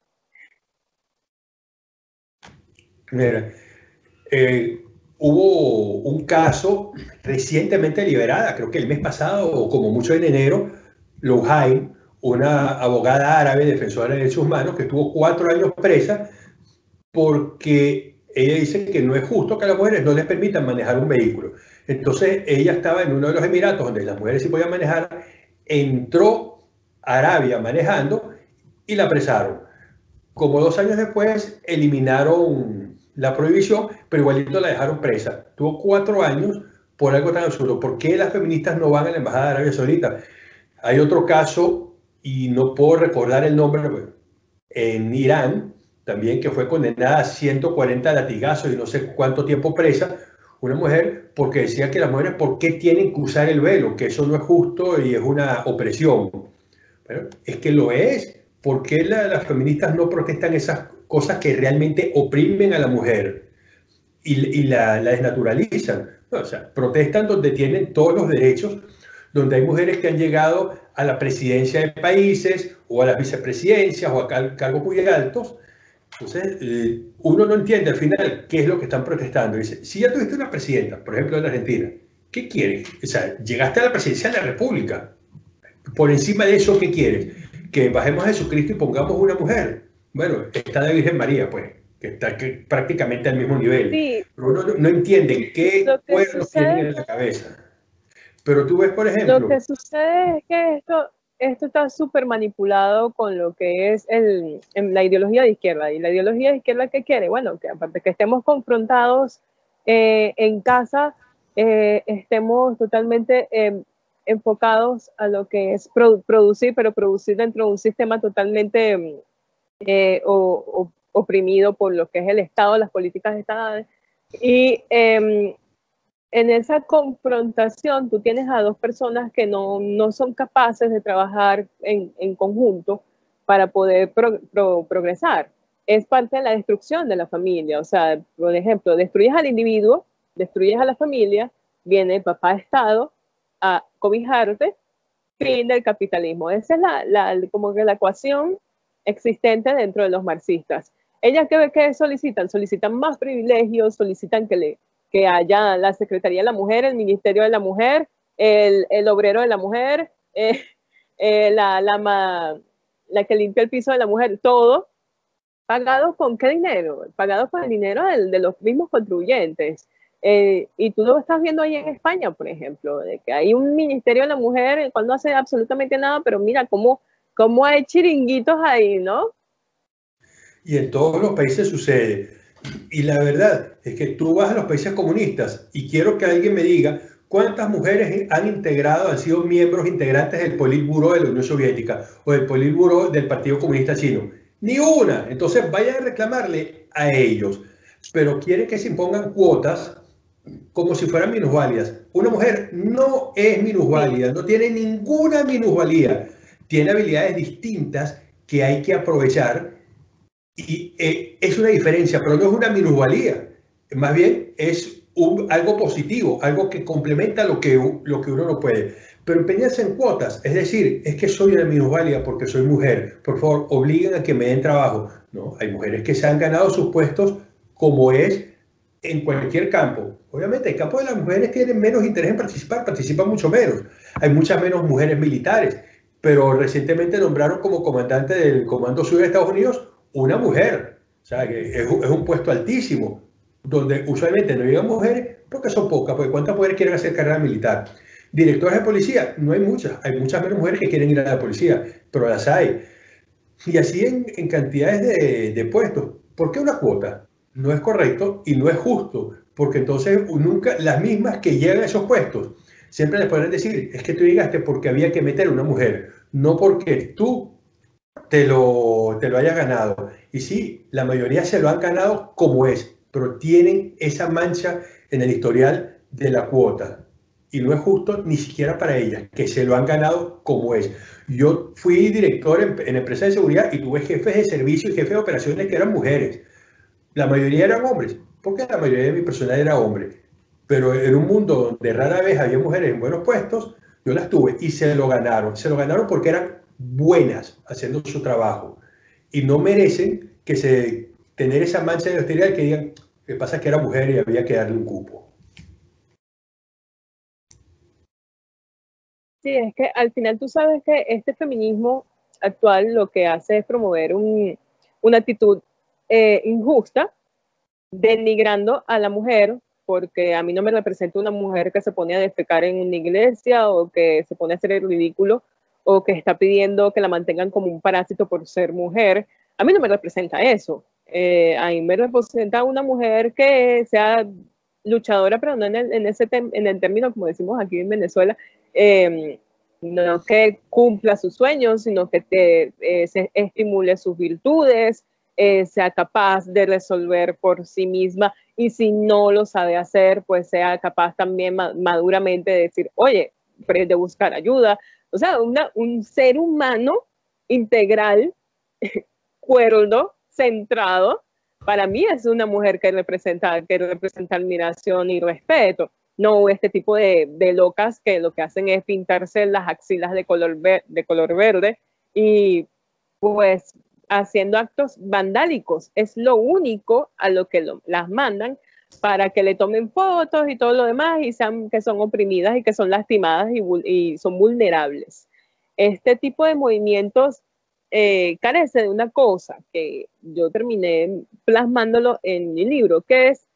Mira, eh, hubo un caso recientemente liberada, creo que el mes pasado o como mucho en enero, Loujain, una abogada árabe defensora de derechos humanos que estuvo cuatro años presa porque ella dice que no es justo que a las mujeres no les permitan manejar un vehículo. Entonces ella estaba en uno de los Emiratos donde las mujeres sí podían manejar, entró a Arabia manejando y la apresaron. Como dos años después eliminaron la prohibición, pero igualito la dejaron presa. Tuvo cuatro años por algo tan absurdo. ¿Por qué las feministas no van a la embajada de Arabia Saudita? Hay otro caso, y no puedo recordar el nombre, en Irán, también, que fue condenada a ciento cuarenta latigazos y no sé cuánto tiempo presa, una mujer, porque decía que las mujeres, ¿por qué tienen que usar el velo? Que eso no es justo y es una opresión. Bueno, es que lo es. ¿Por qué la, las feministas no protestan esas cosas que realmente oprimen a la mujer y, y la, la desnaturalizan? No, o sea, protestan donde tienen todos los derechos, donde hay mujeres que han llegado a la presidencia de países o a las vicepresidencias o a car cargos muy altos. Entonces, eh, uno no entiende al final qué es lo que están protestando. Dice, si ya tuviste una presidenta, por ejemplo, en Argentina, ¿qué quieres? O sea, llegaste a la presidencia de la República. Por encima de eso, ¿qué quieres? Que bajemos a Jesucristo y pongamos una mujer. Bueno, está la Virgen María, pues, que está que, prácticamente al mismo nivel. Sí. Pero uno no, no entiende qué pueblos tienen en la cabeza. Pero tú ves, por ejemplo... Lo que sucede es que esto, esto está súper manipulado con lo que es el, en la ideología de izquierda. ¿Y la ideología de izquierda qué quiere? Bueno, que aparte que estemos confrontados eh, en casa, eh, estemos totalmente eh, enfocados a lo que es produ producir, pero producir dentro de un sistema totalmente eh, o, o, oprimido por lo que es el Estado, las políticas estatales. Y... Eh, en esa confrontación tú tienes a dos personas que no, no son capaces de trabajar en, en conjunto para poder pro, pro, progresar. Es parte de la destrucción de la familia. O sea, por ejemplo, destruyes al individuo, destruyes a la familia, viene el papá Estado a cobijarte, fin del capitalismo. Esa es la, la, como que la ecuación existente dentro de los marxistas. Ellas que, que solicitan, solicitan más privilegios, solicitan que le que haya la Secretaría de la Mujer, el Ministerio de la Mujer, el, el obrero de la mujer, eh, eh, la, la, la que limpia el piso de la mujer, todo pagado con qué dinero, pagado con el dinero de, de los mismos contribuyentes. Eh, y tú lo estás viendo ahí en España, por ejemplo, de que hay un Ministerio de la Mujer, el cual no hace absolutamente nada, pero mira cómo, cómo hay chiringuitos ahí, ¿no? Y en todos los países sucede. Y la verdad es que tú vas a los países comunistas y quiero que alguien me diga cuántas mujeres han integrado, han sido miembros integrantes del Politburo de la Unión Soviética o del Politburo del Partido Comunista Chino. Ni una. Entonces vayan a reclamarle a ellos. Pero quieren que se impongan cuotas como si fueran minusválidas. Una mujer no es minusválida, no tiene ninguna minusvalía. Tiene habilidades distintas que hay que aprovechar. Y eh, es una diferencia, pero no es una minusvalía. Más bien es un, algo positivo, algo que complementa lo que, lo que uno no puede. Pero empeñarse en cuotas, es decir, es que soy una minusvalía porque soy mujer. Por favor, obliguen a que me den trabajo. No, hay mujeres que se han ganado sus puestos como es en cualquier campo. Obviamente, el campo de las mujeres tienen menos interés en participar, participan mucho menos. Hay muchas menos mujeres militares, pero recientemente nombraron como comandante del Comando Sur de Estados Unidos una mujer, o sea, que es, es un puesto altísimo, donde usualmente no llegan mujeres porque son pocas, porque ¿cuántas mujeres quieren hacer carrera militar? Directores de policía, no hay muchas, hay muchas menos mujeres que quieren ir a la policía, pero las hay. Y así en, en cantidades de, de puestos. ¿Por qué una cuota? No es correcto y no es justo, porque entonces nunca, las mismas que llegan a esos puestos, siempre les podrán decir, es que tú llegaste porque había que meter a una mujer, no porque tú Te lo, te lo hayas ganado. Y sí, la mayoría se lo han ganado como es, pero tienen esa mancha en el historial de la cuota. Y no es justo ni siquiera para ellas, que se lo han ganado como es. Yo fui director en, en empresas de seguridad y tuve jefes de servicio y jefes de operaciones que eran mujeres. La mayoría eran hombres, porque la mayoría de mi personal era hombre. Pero en un mundo donde rara vez había mujeres en buenos puestos, yo las tuve y se lo ganaron. Se lo ganaron porque eran buenas haciendo su trabajo y no merecen que se tener esa mancha de austeridad que digan que pasa que era mujer y había que darle un cupo. Sí, es que al final tú sabes que este feminismo actual lo que hace es promover un, una actitud eh, injusta, denigrando a la mujer, porque a mí no me representa una mujer que se pone a defecar en una iglesia o que se pone a hacer el ridículo o que está pidiendo que la mantengan como un parásito por ser mujer. A mí no me representa eso. Eh, a mí me representa una mujer que sea luchadora, pero no en, el, en, ese tem en el término, como decimos aquí en Venezuela, eh, no que cumpla sus sueños, sino que te eh, se estimule sus virtudes, eh, sea capaz de resolver por sí misma, y si no lo sabe hacer, pues sea capaz también ma maduramente de decir, oye, de buscar ayuda. O sea, una, un ser humano integral, cuerdo, centrado, para mí es una mujer que representa, que representa admiración y respeto. No este tipo de, de locas que lo que hacen es pintarse las axilas de color, ver, de color verde y pues haciendo actos vandálicos. Es lo único a lo que lo, las mandan para que le tomen fotos y todo lo demás y sean que son oprimidas y que son lastimadas y, y son vulnerables. Este tipo de movimientos eh, carece de una cosa que yo terminé plasmándolo en mi libro, que es,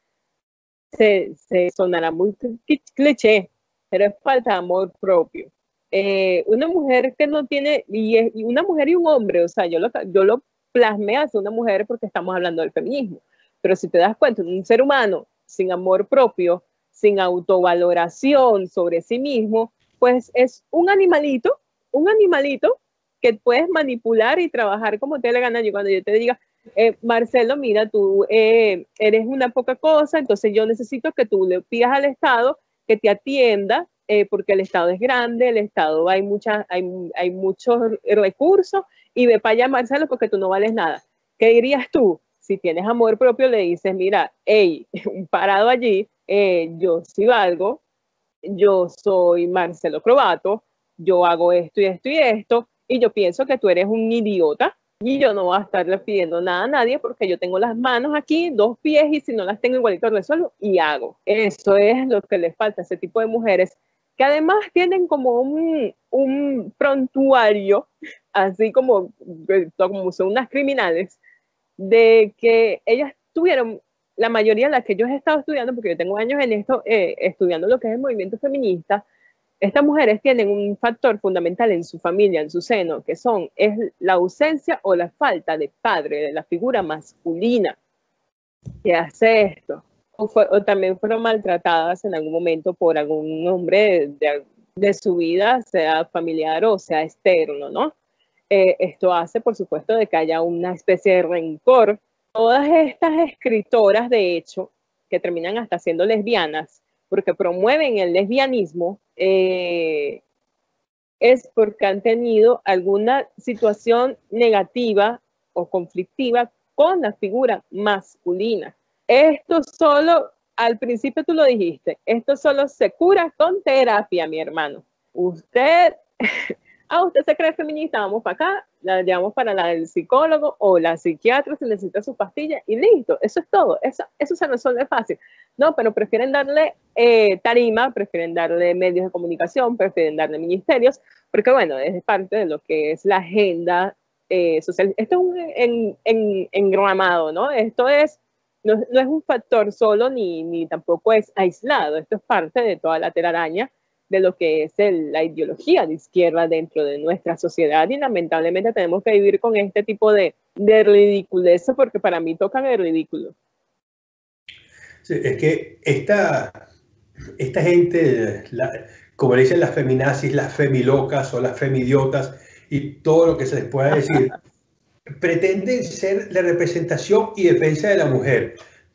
se, se sonará muy cliché, pero es falta de amor propio. Eh, una mujer que no tiene, y, es, y una mujer y un hombre, o sea, yo lo, yo lo plasmé hacia una mujer porque estamos hablando del feminismo, pero si te das cuenta, un ser humano sin amor propio, sin autovaloración sobre sí mismo, pues es un animalito, un animalito que puedes manipular y trabajar como te le gana. Y cuando yo te diga, eh, Marcelo, mira, tú eh, eres una poca cosa, entonces yo necesito que tú le pidas al Estado que te atienda, eh, porque el Estado es grande, el Estado hay, muchas, hay, hay muchos recursos, y ve para allá, Marcelo, porque tú no vales nada. ¿Qué dirías tú? Si tienes amor propio, le dices, mira, hey, parado allí, eh, yo sí valgo, yo soy Marcelo Crobato, yo hago esto y esto y esto, y yo pienso que tú eres un idiota, y yo no voy a estarle pidiendo nada a nadie porque yo tengo las manos aquí, dos pies, y si no las tengo igualito resuelvo y hago. Eso es lo que les falta a ese tipo de mujeres, que además tienen como un, un prontuario, así como, como son unas criminales, de que ellas tuvieron, la mayoría de las que yo he estado estudiando, porque yo tengo años en esto, eh, estudiando lo que es el movimiento feminista, estas mujeres tienen un factor fundamental en su familia, en su seno, que son, es la ausencia o la falta de padre, de la figura masculina que hace esto. O, fue, o también fueron maltratadas en algún momento por algún hombre de, de, de su vida, sea familiar o sea externo, ¿no? Eh, esto hace, por supuesto, de que haya una especie de rencor. Todas estas escritoras, de hecho, que terminan hasta siendo lesbianas, porque promueven el lesbianismo, eh, es porque han tenido alguna situación negativa o conflictiva con la figura masculina. Esto solo, al principio tú lo dijiste, esto solo se cura con terapia, mi hermano. Usted... ah, usted se cree feminista, vamos para acá, la llevamos para la del psicólogo o la psiquiatra si necesita su pastilla y listo, eso es todo, eso, eso se resuelve fácil. No, pero prefieren darle eh, tarima, prefieren darle medios de comunicación, prefieren darle ministerios, porque bueno, es parte de lo que es la agenda eh, social. Esto es un en, en, engramado, ¿no? Esto es, no, no es un factor solo ni, ni tampoco es aislado, esto es parte de toda la telaraña de lo que es el, la ideología de izquierda dentro de nuestra sociedad, y lamentablemente tenemos que vivir con este tipo de, de ridiculez, porque para mí tocan el ridículo. Sí, es que esta, esta gente, la, como le dicen las feminazis, las femilocas o las femidiotas y todo lo que se les pueda decir, pretenden ser la representación y defensa de la mujer,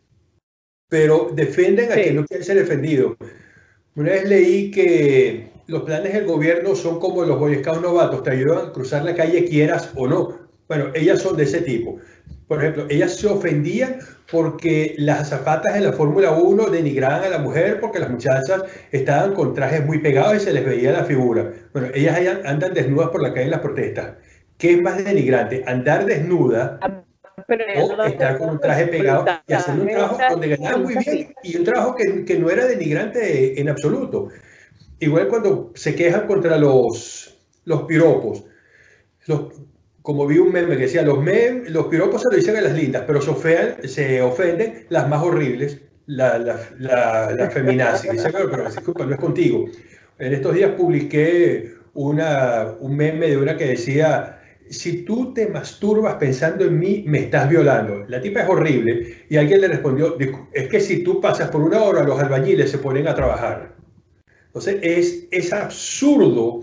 pero defienden a sí. quien no quiere ser defendido. Una vez leí que los planes del gobierno son como los Boy Scouts novatos, te ayudan a cruzar la calle quieras o no. Bueno, ellas son de ese tipo. Por ejemplo, ellas se ofendían porque las azafatas de la Fórmula uno denigraban a la mujer porque las muchachas estaban con trajes muy pegados y se les veía la figura. Bueno, ellas andan desnudas por la calle en las protestas. ¿Qué es más denigrante? ¿Andar desnuda o estar con un traje pegado y hacer un trabajo donde ganaban muy bien y un trabajo que, que no era denigrante en absoluto? Igual cuando se quejan contra los, los piropos, los, como vi un meme que decía, los, mem, los piropos se lo dicen a las lindas, pero se, ofean, se ofenden las más horribles, la, la, la, la feminazi. Dice, pero, pero disculpa, no es contigo. En estos días publiqué una, un meme de una que decía, si tú te masturbas pensando en mí, me estás violando. La tipa es horrible y alguien le respondió, es que si tú pasas por una hora, los albañiles se ponen a trabajar. Entonces es, es absurdo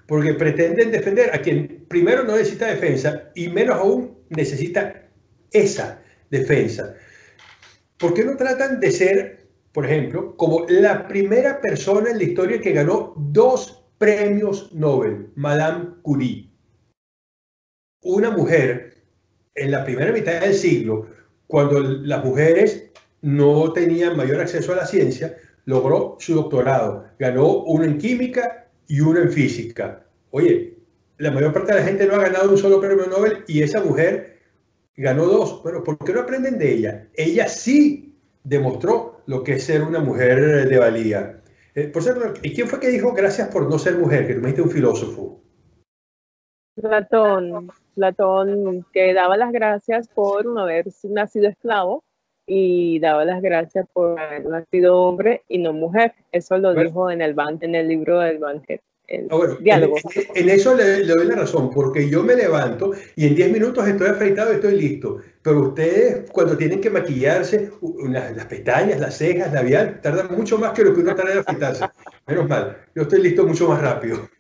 porque pretenden defender a quien primero no necesita defensa y menos aún necesita esa defensa. ¿Por qué no tratan de ser, por ejemplo, como la primera persona en la historia que ganó dos premios Nobel, Madame Curie? Una mujer en la primera mitad del siglo, cuando las mujeres no tenían mayor acceso a la ciencia, logró su doctorado, ganó uno en química y uno en física. Oye, la mayor parte de la gente no ha ganado un solo premio Nobel y esa mujer ganó dos. Bueno, ¿por qué no aprenden de ella? Ella sí demostró lo que es ser una mujer de valía. Eh, por cierto, ¿y quién fue que dijo gracias por no ser mujer? Que tú me dijiste un filósofo. Platón, Platón que daba las gracias por no haber nacido esclavo y daba las gracias por haber nacido hombre y no mujer. Eso lo Bueno, dijo en el, en el libro del Banquet, el ah, bueno, en, diálogo. en, en eso le, le doy la razón, porque yo me levanto y en diez minutos estoy afeitado y estoy listo. Pero ustedes, cuando tienen que maquillarse, una, las pestañas, las cejas, labial, tardan mucho más que lo que uno tarda en afeitarse. Menos mal, yo estoy listo mucho más rápido.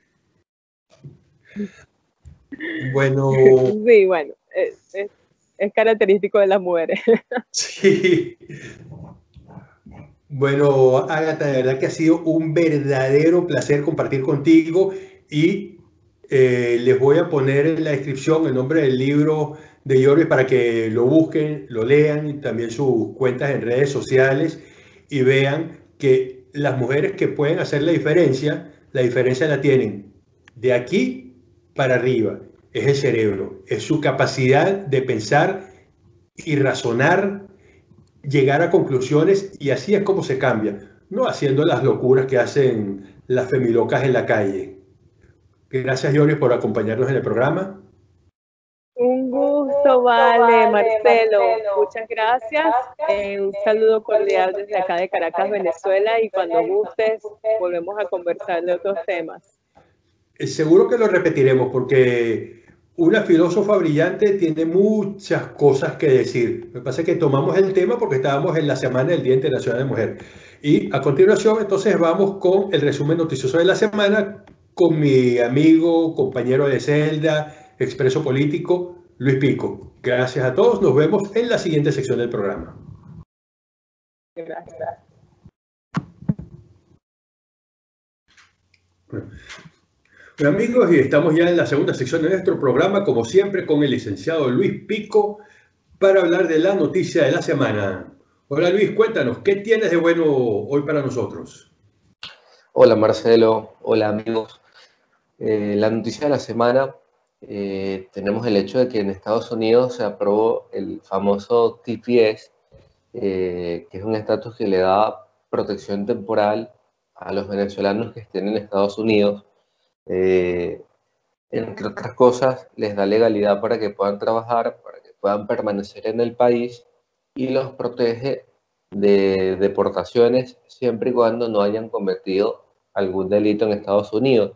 Bueno, Sí, bueno, es, es, es característico de las mujeres. sí. Bueno, Ágata, de verdad que ha sido un verdadero placer compartir contigo y eh, les voy a poner en la descripción el nombre del libro de Jorge para que lo busquen, lo lean y también sus cuentas en redes sociales y vean que las mujeres que pueden hacer la diferencia, la diferencia la tienen de aquí para arriba. Es el cerebro, es su capacidad de pensar y razonar, llegar a conclusiones, y así es como se cambia, no haciendo las locuras que hacen las femilocas en la calle. Gracias, Joris, por acompañarnos en el programa. Un gusto, vale, Marcelo. Muchas gracias. Eh, un saludo cordial desde acá de Caracas, Venezuela, y cuando gustes volvemos a conversar de otros temas. Seguro que lo repetiremos porque una filósofa brillante tiene muchas cosas que decir. Lo que pasa es que tomamos el tema porque estábamos en la semana del Día Internacional de la Mujer. Y a continuación, entonces, vamos con el resumen noticioso de la semana con mi amigo, compañero de celda, expreso político, Luis Pico. Gracias a todos. Nos vemos en la siguiente sección del programa. Gracias. Bueno. Bueno, amigos, y estamos ya en la segunda sección de nuestro programa, como siempre, con el licenciado Luis Pico para hablar de la noticia de la semana. Hola Luis, cuéntanos, ¿qué tienes de bueno hoy para nosotros? Hola Marcelo, hola amigos. Eh, la noticia de la semana, eh, tenemos el hecho de que en Estados Unidos se aprobó el famoso T P S, eh, que es un estatus que le da protección temporal a los venezolanos que estén en Estados Unidos. Eh, entre otras cosas, les da legalidad para que puedan trabajar, para que puedan permanecer en el país y los protege de deportaciones siempre y cuando no hayan cometido algún delito en Estados Unidos.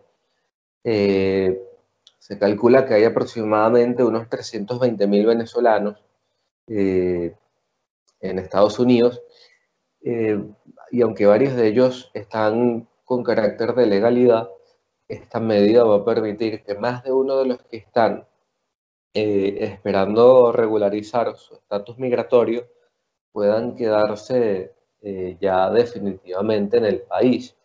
Eh, se calcula que hay aproximadamente unos trescientos veinte mil venezolanos eh, en Estados Unidos, eh, y aunque varios de ellos están con carácter de legalidad, esta medida va a permitir que más de uno de los que están eh, esperando regularizar su estatus migratorio puedan quedarse eh, ya definitivamente en el país.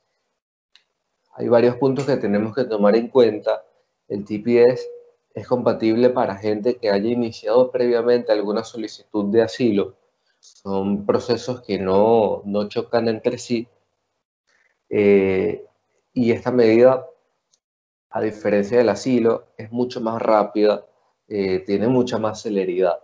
Hay varios puntos que tenemos que tomar en cuenta. El T P S es compatible para gente que haya iniciado previamente alguna solicitud de asilo. Son procesos que no, no chocan entre sí. Eh, y esta medida, a diferencia del asilo, es mucho más rápida, eh, tiene mucha más celeridad.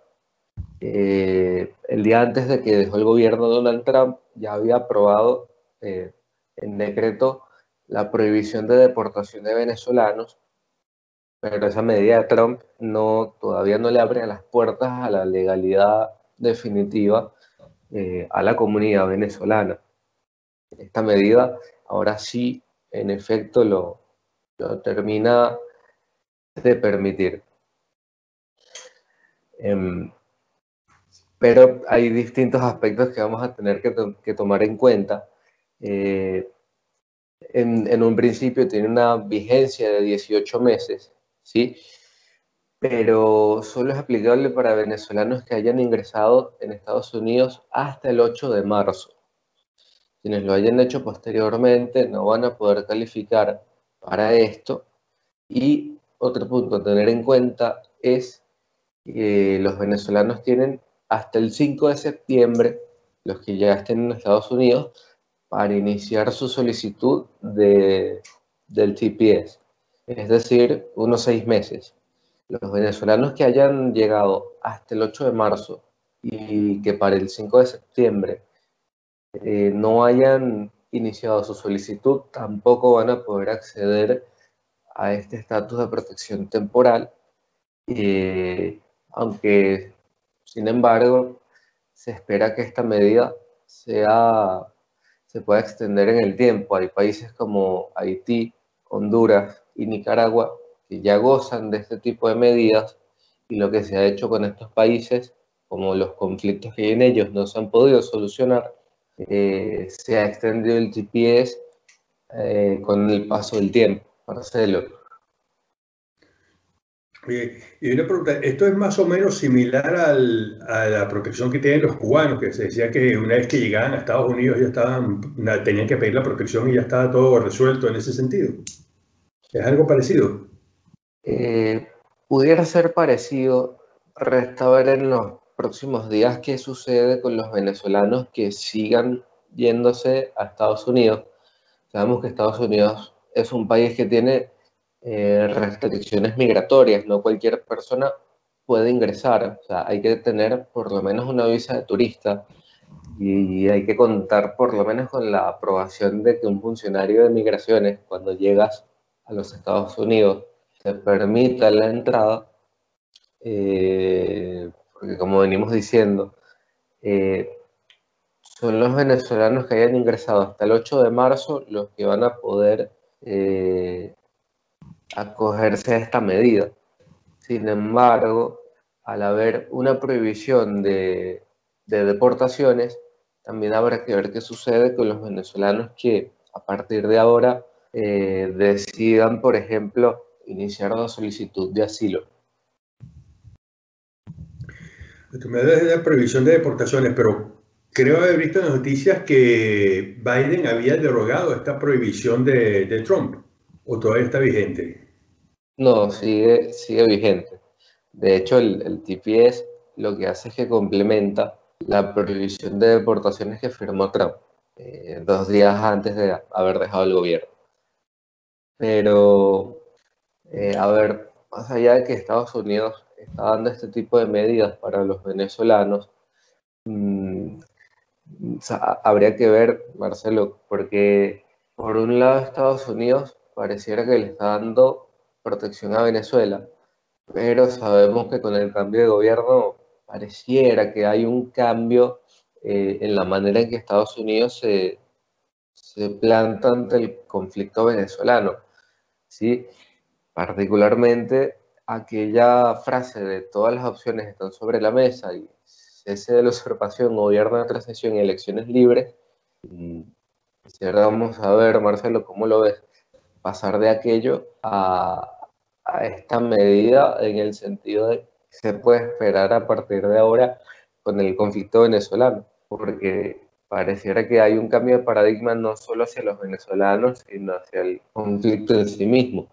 Eh, el día antes de que dejó el gobierno Donald Trump, ya había aprobado eh, en decreto la prohibición de deportación de venezolanos, pero esa medida de Trump no, todavía no le abre las puertas a la legalidad definitiva eh, a la comunidad venezolana. Esta medida ahora sí, en efecto, lo, lo termina de permitir. Eh, pero hay distintos aspectos que vamos a tener que, to que tomar en cuenta. Eh, en, en un principio tiene una vigencia de dieciocho meses, ¿sí? Pero solo es aplicable para venezolanos que hayan ingresado en Estados Unidos hasta el ocho de marzo. Quienes lo hayan hecho posteriormente no van a poder calificar para esto. Y otro punto a tener en cuenta es que los venezolanos tienen hasta el cinco de septiembre, los que ya estén en Estados Unidos, para iniciar su solicitud de, del T P S, es decir, unos seis meses. Los venezolanos que hayan llegado hasta el ocho de marzo y que para el cinco de septiembre eh, no hayan iniciado su solicitud, tampoco van a poder acceder a este estatus de protección temporal, eh, aunque, sin embargo, se espera que esta medida sea, se pueda extender en el tiempo. Hay países como Haití, Honduras y Nicaragua que ya gozan de este tipo de medidas, y lo que se ha hecho con estos países, como los conflictos que hay en ellos no se han podido solucionar, eh, se ha extendido el T P S eh, con el paso del tiempo. Marcelo. Eh, y una pregunta, ¿esto es más o menos similar al, a la protección que tienen los cubanos, que se decía que una vez que llegaban a Estados Unidos ya estaban, tenían que pedir la protección y ya estaba todo resuelto en ese sentido? ¿Es algo parecido? Eh, pudiera ser parecido. Resta ver en los próximos días qué sucede con los venezolanos que sigan yéndose a Estados Unidos. Sabemos que Estados Unidos es un país que tiene eh, restricciones migratorias, no cualquier persona puede ingresar, o sea, hay que tener por lo menos una visa de turista y hay que contar por lo menos con la aprobación de que un funcionario de migraciones, cuando llegas a los Estados Unidos, te permita la entrada, eh, porque como venimos diciendo, eh, son los venezolanos que hayan ingresado hasta el ocho de marzo los que van a poder eh, acogerse a esta medida. Sin embargo, al haber una prohibición de, de deportaciones, también habrá que ver qué sucede con los venezolanos que a partir de ahora eh, decidan, por ejemplo, iniciar una solicitud de asilo. Tú me das la prohibición de deportaciones, pero creo haber visto en las noticias que Biden había derogado esta prohibición de, de Trump, o todavía está vigente. No, sigue, sigue vigente. De hecho, el, el T P S lo que hace es que complementa la prohibición de deportaciones que firmó Trump eh, dos días antes de haber dejado el gobierno. Pero, eh, a ver, más allá de que Estados Unidos está dando este tipo de medidas para los venezolanos, mmm, o sea, habría que ver, Marcelo, porque por un lado Estados Unidos pareciera que le está dando protección a Venezuela, pero sabemos que con el cambio de gobierno pareciera que hay un cambio eh, en la manera en que Estados Unidos se, se planta ante el conflicto venezolano, ¿sí? Particularmente aquella frase de todas las opciones están sobre la mesa y cese de la usurpación, gobierno de transición y elecciones libres. Y ahora vamos a ver, Marcelo, ¿cómo lo ves? Pasar de aquello a, a esta medida en el sentido de que se puede esperar a partir de ahora con el conflicto venezolano, porque pareciera que hay un cambio de paradigma no solo hacia los venezolanos, sino hacia el conflicto en sí mismo.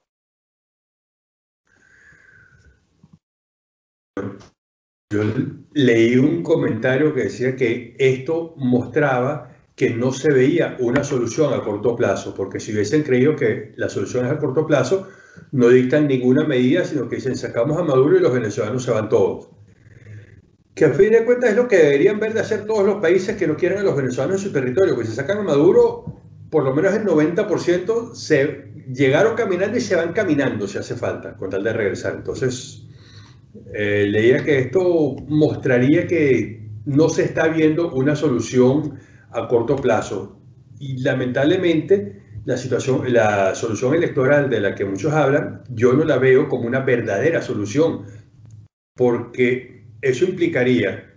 Yo leí un comentario que decía que esto mostraba que no se veía una solución a corto plazo, porque si hubiesen creído que la solución es a corto plazo, no dictan ninguna medida, sino que dicen sacamos a Maduro y los venezolanos se van todos. Que a fin de cuentas es lo que deberían ver de hacer todos los países que no quieran a los venezolanos en su territorio, porque si sacan a Maduro, por lo menos el noventa por ciento se llegaron caminando y se van caminando si hace falta, con tal de regresar. Entonces, eh, leía que esto mostraría que no se está viendo una solución a corto plazo. Y lamentablemente, la, situación, la solución electoral de la que muchos hablan, yo no la veo como una verdadera solución, porque eso implicaría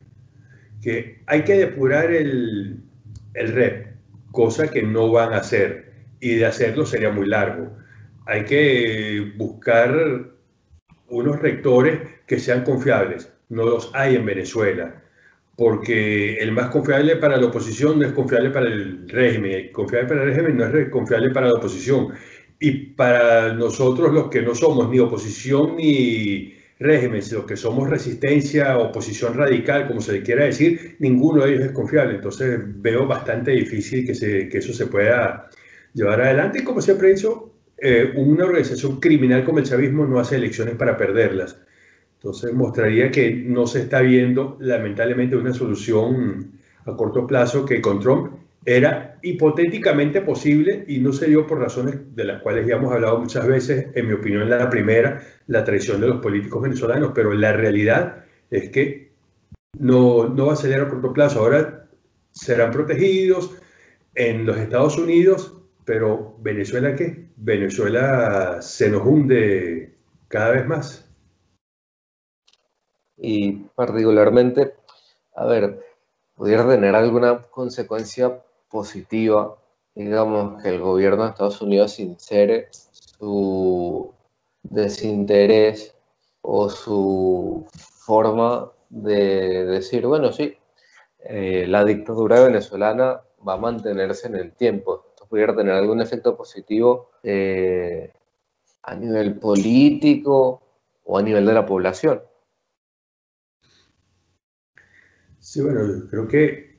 que hay que depurar el, el R E P, cosa que no van a hacer. y de hacerlo sería muy largo. Hay que buscar unos rectores que sean confiables. No los hay en Venezuela, porque el más confiable para la oposición no es confiable para el régimen, el confiable para el régimen no es confiable para la oposición. Y para nosotros los que no somos ni oposición ni régimen, los que somos resistencia, oposición radical, como se le quiera decir, ninguno de ellos es confiable. Entonces veo bastante difícil que, se, que eso se pueda llevar adelante. Y como siempre he dicho, eh, una organización criminal como el chavismo no hace elecciones para perderlas. Entonces mostraría que no se está viendo lamentablemente una solución a corto plazo que con Trump era hipotéticamente posible y no se dio por razones de las cuales ya hemos hablado muchas veces. En mi opinión, la primera, la traición de los políticos venezolanos, pero la realidad es que no, no va a salir a corto plazo. Ahora serán protegidos en los Estados Unidos, pero ¿Venezuela qué? Venezuela se nos hunde cada vez más. Y particularmente, a ver, pudiera tener alguna consecuencia positiva, digamos, que el gobierno de Estados Unidos sincere su desinterés o su forma de decir, bueno, sí, eh, la dictadura venezolana va a mantenerse en el tiempo. Esto pudiera tener algún efecto positivo eh, a nivel político o a nivel de la población. Sí, bueno, creo que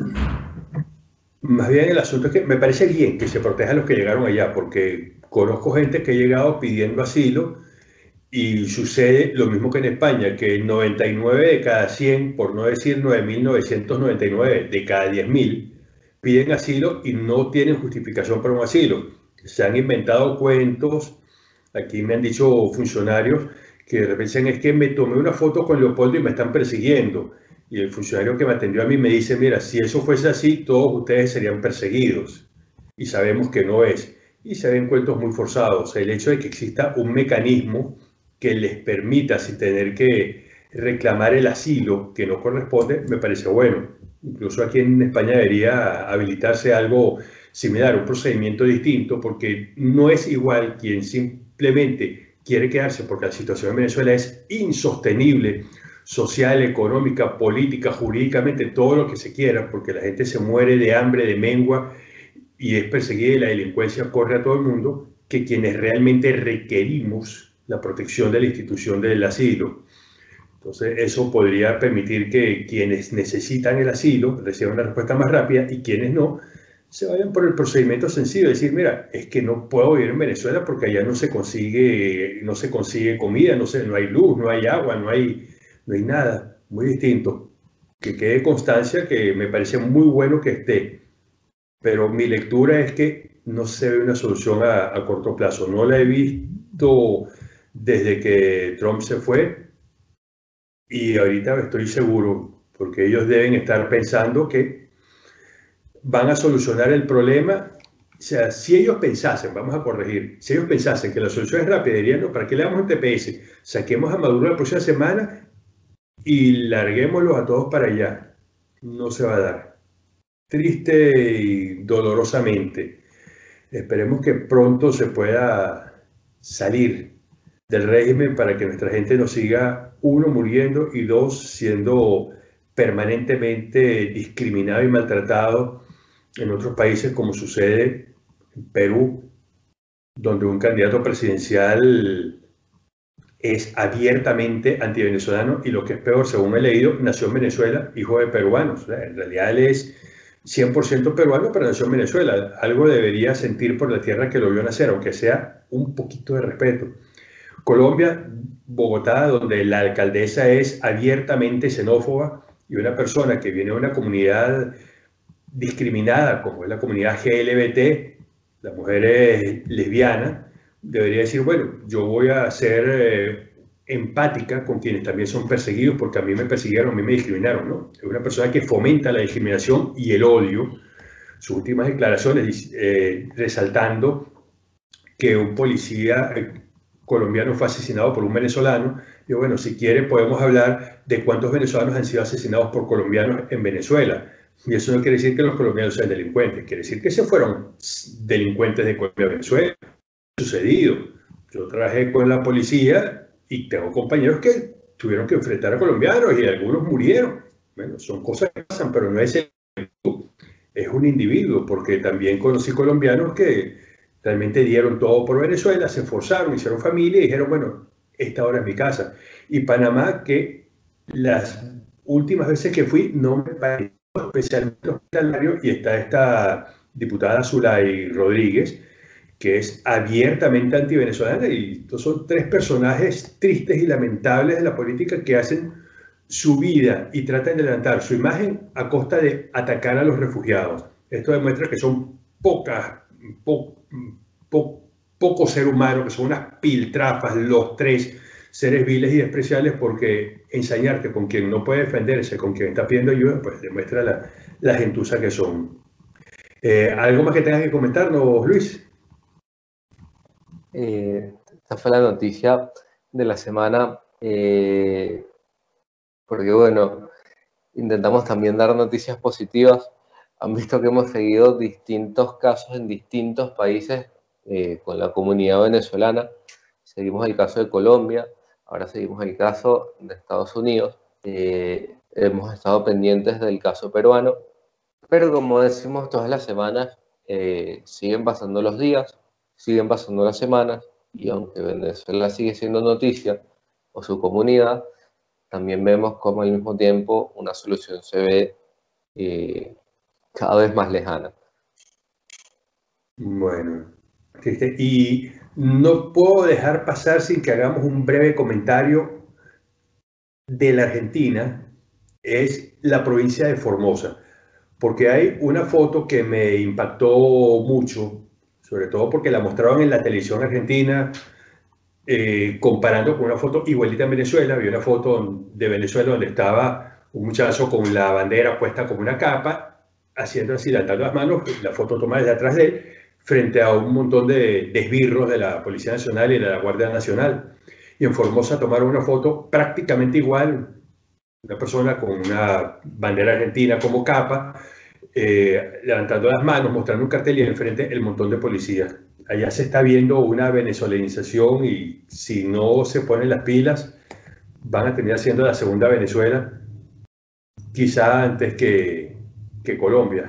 más bien el asunto es que me parece bien que se proteja a los que llegaron allá, porque conozco gente que ha llegado pidiendo asilo y sucede lo mismo que en España, que noventa y nueve de cada cien, por no decir nueve mil novecientos noventa y nueve de cada diez mil, piden asilo y no tienen justificación para un asilo. Se han inventado cuentos, aquí me han dicho funcionarios que de repente dicen, es que me tomé una foto con Leopoldo y me están persiguiendo. Y el funcionario que me atendió a mí me dice, mira, si eso fuese así, todos ustedes serían perseguidos. Y sabemos que no es. Y se ven cuentos muy forzados. El hecho de que exista un mecanismo que les permita, sin tener que reclamar el asilo que no corresponde, me parece bueno. Incluso aquí en España debería habilitarse algo similar, un procedimiento distinto, porque no es igual quien simplemente quiere quedarse porque la situación en Venezuela es insostenible, social, económica, política, jurídicamente, todo lo que se quiera, porque la gente se muere de hambre, de mengua y es perseguida y la delincuencia corre a todo el mundo, que quienes realmente requerimos la protección de la institución del asilo. Entonces, eso podría permitir que quienes necesitan el asilo reciban una respuesta más rápida y quienes no, se vayan por el procedimiento sencillo, decir, mira, es que no puedo vivir en Venezuela porque allá no se consigue, no se consigue comida, no, se, no hay luz, no hay agua, no hay... No hay nada, muy distinto. Que quede constancia que me parece muy bueno que esté, pero mi lectura es que no se ve una solución a, a corto plazo. No la he visto desde que Trump se fue y ahorita estoy seguro, porque ellos deben estar pensando que van a solucionar el problema. O sea, si ellos pensasen, vamos a corregir, si ellos pensasen que la solución es rápida, dirían, no, ¿para qué le damos un T P S? Saquemos a Maduro la próxima semana y larguémoslos a todos para allá. No se va a dar. Triste y dolorosamente. Esperemos que pronto se pueda salir del régimen para que nuestra gente no siga, uno, muriendo y dos, siendo permanentemente discriminado y maltratado en otros países, como sucede en Perú, donde un candidato presidencial es abiertamente antivenezolano y lo que es peor, según he leído, nació en Venezuela, hijo de peruanos. O sea, en realidad él es cien por ciento peruano, pero nació en Venezuela. Algo debería sentir por la tierra que lo vio nacer, aunque sea un poquito de respeto. Colombia, Bogotá, donde la alcaldesa es abiertamente xenófoba y una persona que viene de una comunidad discriminada, como es la comunidad G L B T, la mujer es lesbiana, debería decir, bueno, yo voy a ser eh, empática con quienes también son perseguidos, porque a mí me persiguieron, a mí me discriminaron, ¿no? Es una persona que fomenta la discriminación y el odio. Sus últimas declaraciones eh, resaltando que un policía eh, colombiano fue asesinado por un venezolano. Y bueno, si quiere podemos hablar de cuántos venezolanos han sido asesinados por colombianos en Venezuela, Y eso no quiere decir que los colombianos sean delincuentes, quiere decir que se fueron delincuentes de Colombia a Venezuela. Ha sucedido. Yo trabajé con la policía y tengo compañeros que tuvieron que enfrentar a colombianos y algunos murieron. Bueno, son cosas que pasan, pero no es el individuo, es un individuo, porque también conocí colombianos que realmente dieron todo por Venezuela, se esforzaron, hicieron familia y dijeron, bueno, esta hora es mi casa. Y Panamá, que las últimas veces que fui no me pareció especialmente hospitalario, y está esta diputada Zulay Rodríguez, que es abiertamente antivenezolana, y estos son tres personajes tristes y lamentables de la política que hacen su vida y tratan de levantar su imagen a costa de atacar a los refugiados. Esto demuestra que son pocas, po, po, poco ser humano, que son unas piltrafas los tres seres viles y despreciables, porque ensañarte con quien no puede defenderse, con quien está pidiendo ayuda, pues demuestra la, la gentuza que son. Eh, ¿Algo más que tengas que comentarnos, Luis? Eh, esta fue la noticia de la semana, eh, porque bueno, intentamos también dar noticias positivas. Han visto que hemos seguido distintos casos en distintos países eh, con la comunidad venezolana. Seguimos el caso de Colombia, ahora seguimos el caso de Estados Unidos. Eh, hemos estado pendientes del caso peruano, pero como decimos todas las semanas, eh, siguen pasando los días, siguen pasando las semanas, y aunque Venezuela sigue siendo noticia, o su comunidad, también vemos cómo al mismo tiempo una solución se ve eh, cada vez más lejana. Bueno, triste. Y no puedo dejar pasar sin que hagamos un breve comentario de la Argentina, es la provincia de Formosa, porque hay una foto que me impactó mucho, sobre todo porque la mostraban en la televisión argentina, eh, comparando con una foto igualita en Venezuela. Había una foto de Venezuela donde estaba un muchacho con la bandera puesta como una capa, haciendo así, levantando las manos, la foto tomada desde atrás de él, frente a un montón de, de esbirros de la Policía Nacional y de la Guardia Nacional. Y en Formosa tomaron una foto prácticamente igual, una persona con una bandera argentina como capa, eh, levantando las manos, mostrando un cartel, y enfrente el montón de policías. Allá se está viendo una venezolanización, y si no se ponen las pilas, van a terminar siendo la segunda Venezuela, quizá antes que, que Colombia.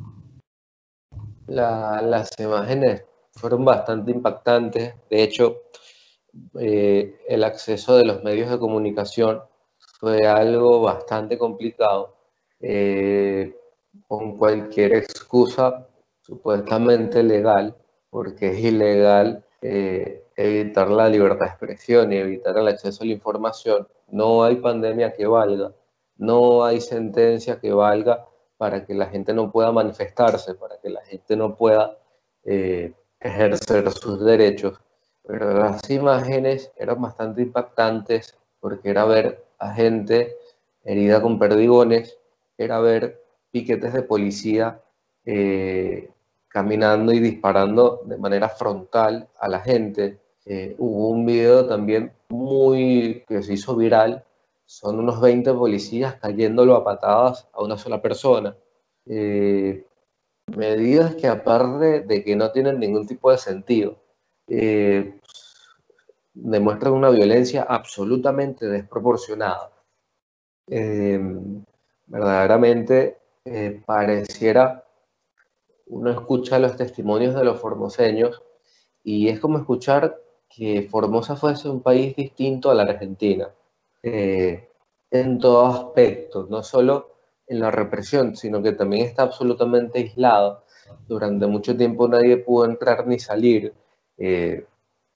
La, las imágenes fueron bastante impactantes. De hecho, eh, el acceso de los medios de comunicación fue algo bastante complicado. Eh, con cualquier excusa supuestamente legal, porque es ilegal eh, evitar la libertad de expresión y evitar el acceso a la información. No hay pandemia que valga, no hay sentencia que valga para que la gente no pueda manifestarse, para que la gente no pueda eh, ejercer sus derechos. Pero las imágenes eran bastante impactantes, porque era ver a gente herida con perdigones, era ver piquetes de policía eh, caminando y disparando de manera frontal a la gente. Eh, hubo un video también muy que se hizo viral, son unos veinte policías cayéndolo a patadas a una sola persona. Eh, medidas que, aparte de que no tienen ningún tipo de sentido, eh, demuestran una violencia absolutamente desproporcionada. Eh, verdaderamente eh, pareciera, uno escucha los testimonios de los formoseños y es como escuchar que Formosa fuese un país distinto a la Argentina, eh, en todo aspecto, no solo en la represión, sino que también está absolutamente aislado. Durante mucho tiempo nadie pudo entrar ni salir, eh,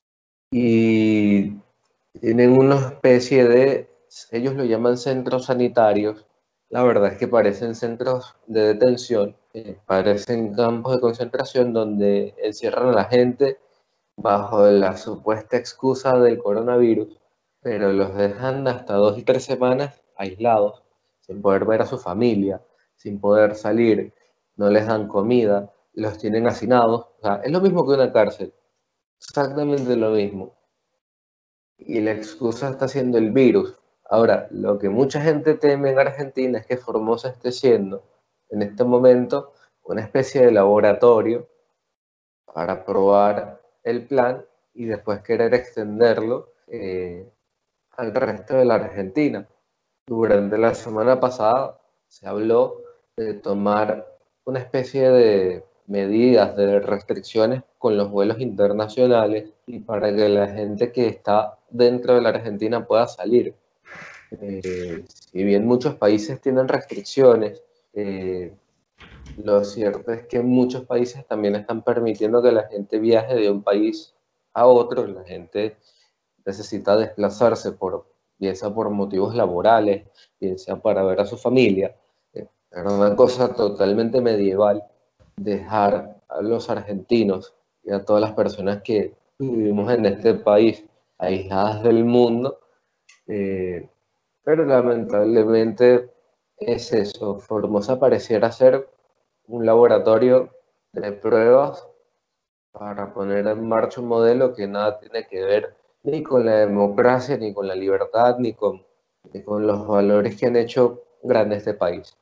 y tienen una especie de, ellos lo llaman centros sanitarios. La verdad es que parecen centros de detención, eh, parecen campos de concentración donde encierran a la gente bajo la supuesta excusa del coronavirus, pero los dejan hasta dos y tres semanas aislados, sin poder ver a su familia, sin poder salir, no les dan comida, los tienen hacinados. O sea, es lo mismo que una cárcel, exactamente lo mismo. Y la excusa está siendo el virus. Ahora, lo que mucha gente teme en Argentina es que Formosa esté siendo en este momento una especie de laboratorio para probar el plan y después querer extenderlo eh, al resto de la Argentina. Durante la semana pasada se habló de tomar una especie de medidas, de restricciones con los vuelos internacionales y para que la gente que está dentro de la Argentina pueda salir. Eh, si bien muchos países tienen restricciones, eh, lo cierto es que muchos países también están permitiendo que la gente viaje de un país a otro. La gente necesita desplazarse, por, bien sea por motivos laborales, bien sea para ver a su familia. Eh, Era una cosa totalmente medieval dejar a los argentinos y a todas las personas que vivimos en este país aisladas del mundo. Eh, pero lamentablemente es eso. Formosa pareciera ser un laboratorio de pruebas para poner en marcha un modelo que nada tiene que ver ni con la democracia, ni con la libertad, ni con, ni con los valores que han hecho grande este país.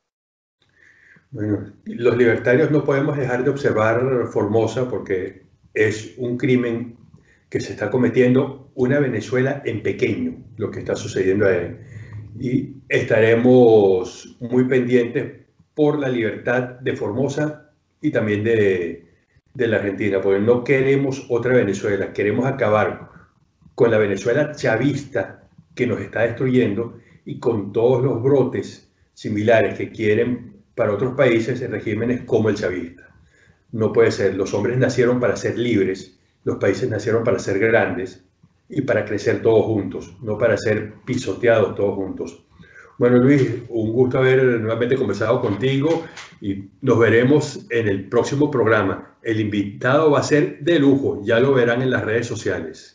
Bueno, los libertarios no podemos dejar de observar Formosa porque es un crimen que se está cometiendo una Venezuela en pequeño, lo que está sucediendo ahí. Y estaremos muy pendientes por la libertad de Formosa y también de, de la Argentina, porque no queremos otra Venezuela, queremos acabar con la Venezuela chavista que nos está destruyendo y con todos los brotes similares que quieren para otros países en regímenes como el chavista. No puede ser, los hombres nacieron para ser libres, los países nacieron para ser grandes y para crecer todos juntos, no para ser pisoteados todos juntos. Bueno, Luis, un gusto haber nuevamente conversado contigo y nos veremos en el próximo programa. El invitado va a ser de lujo, ya lo verán en las redes sociales.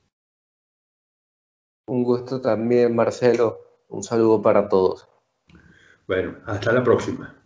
Un gusto también, Marcelo. Un saludo para todos. Bueno, hasta la próxima.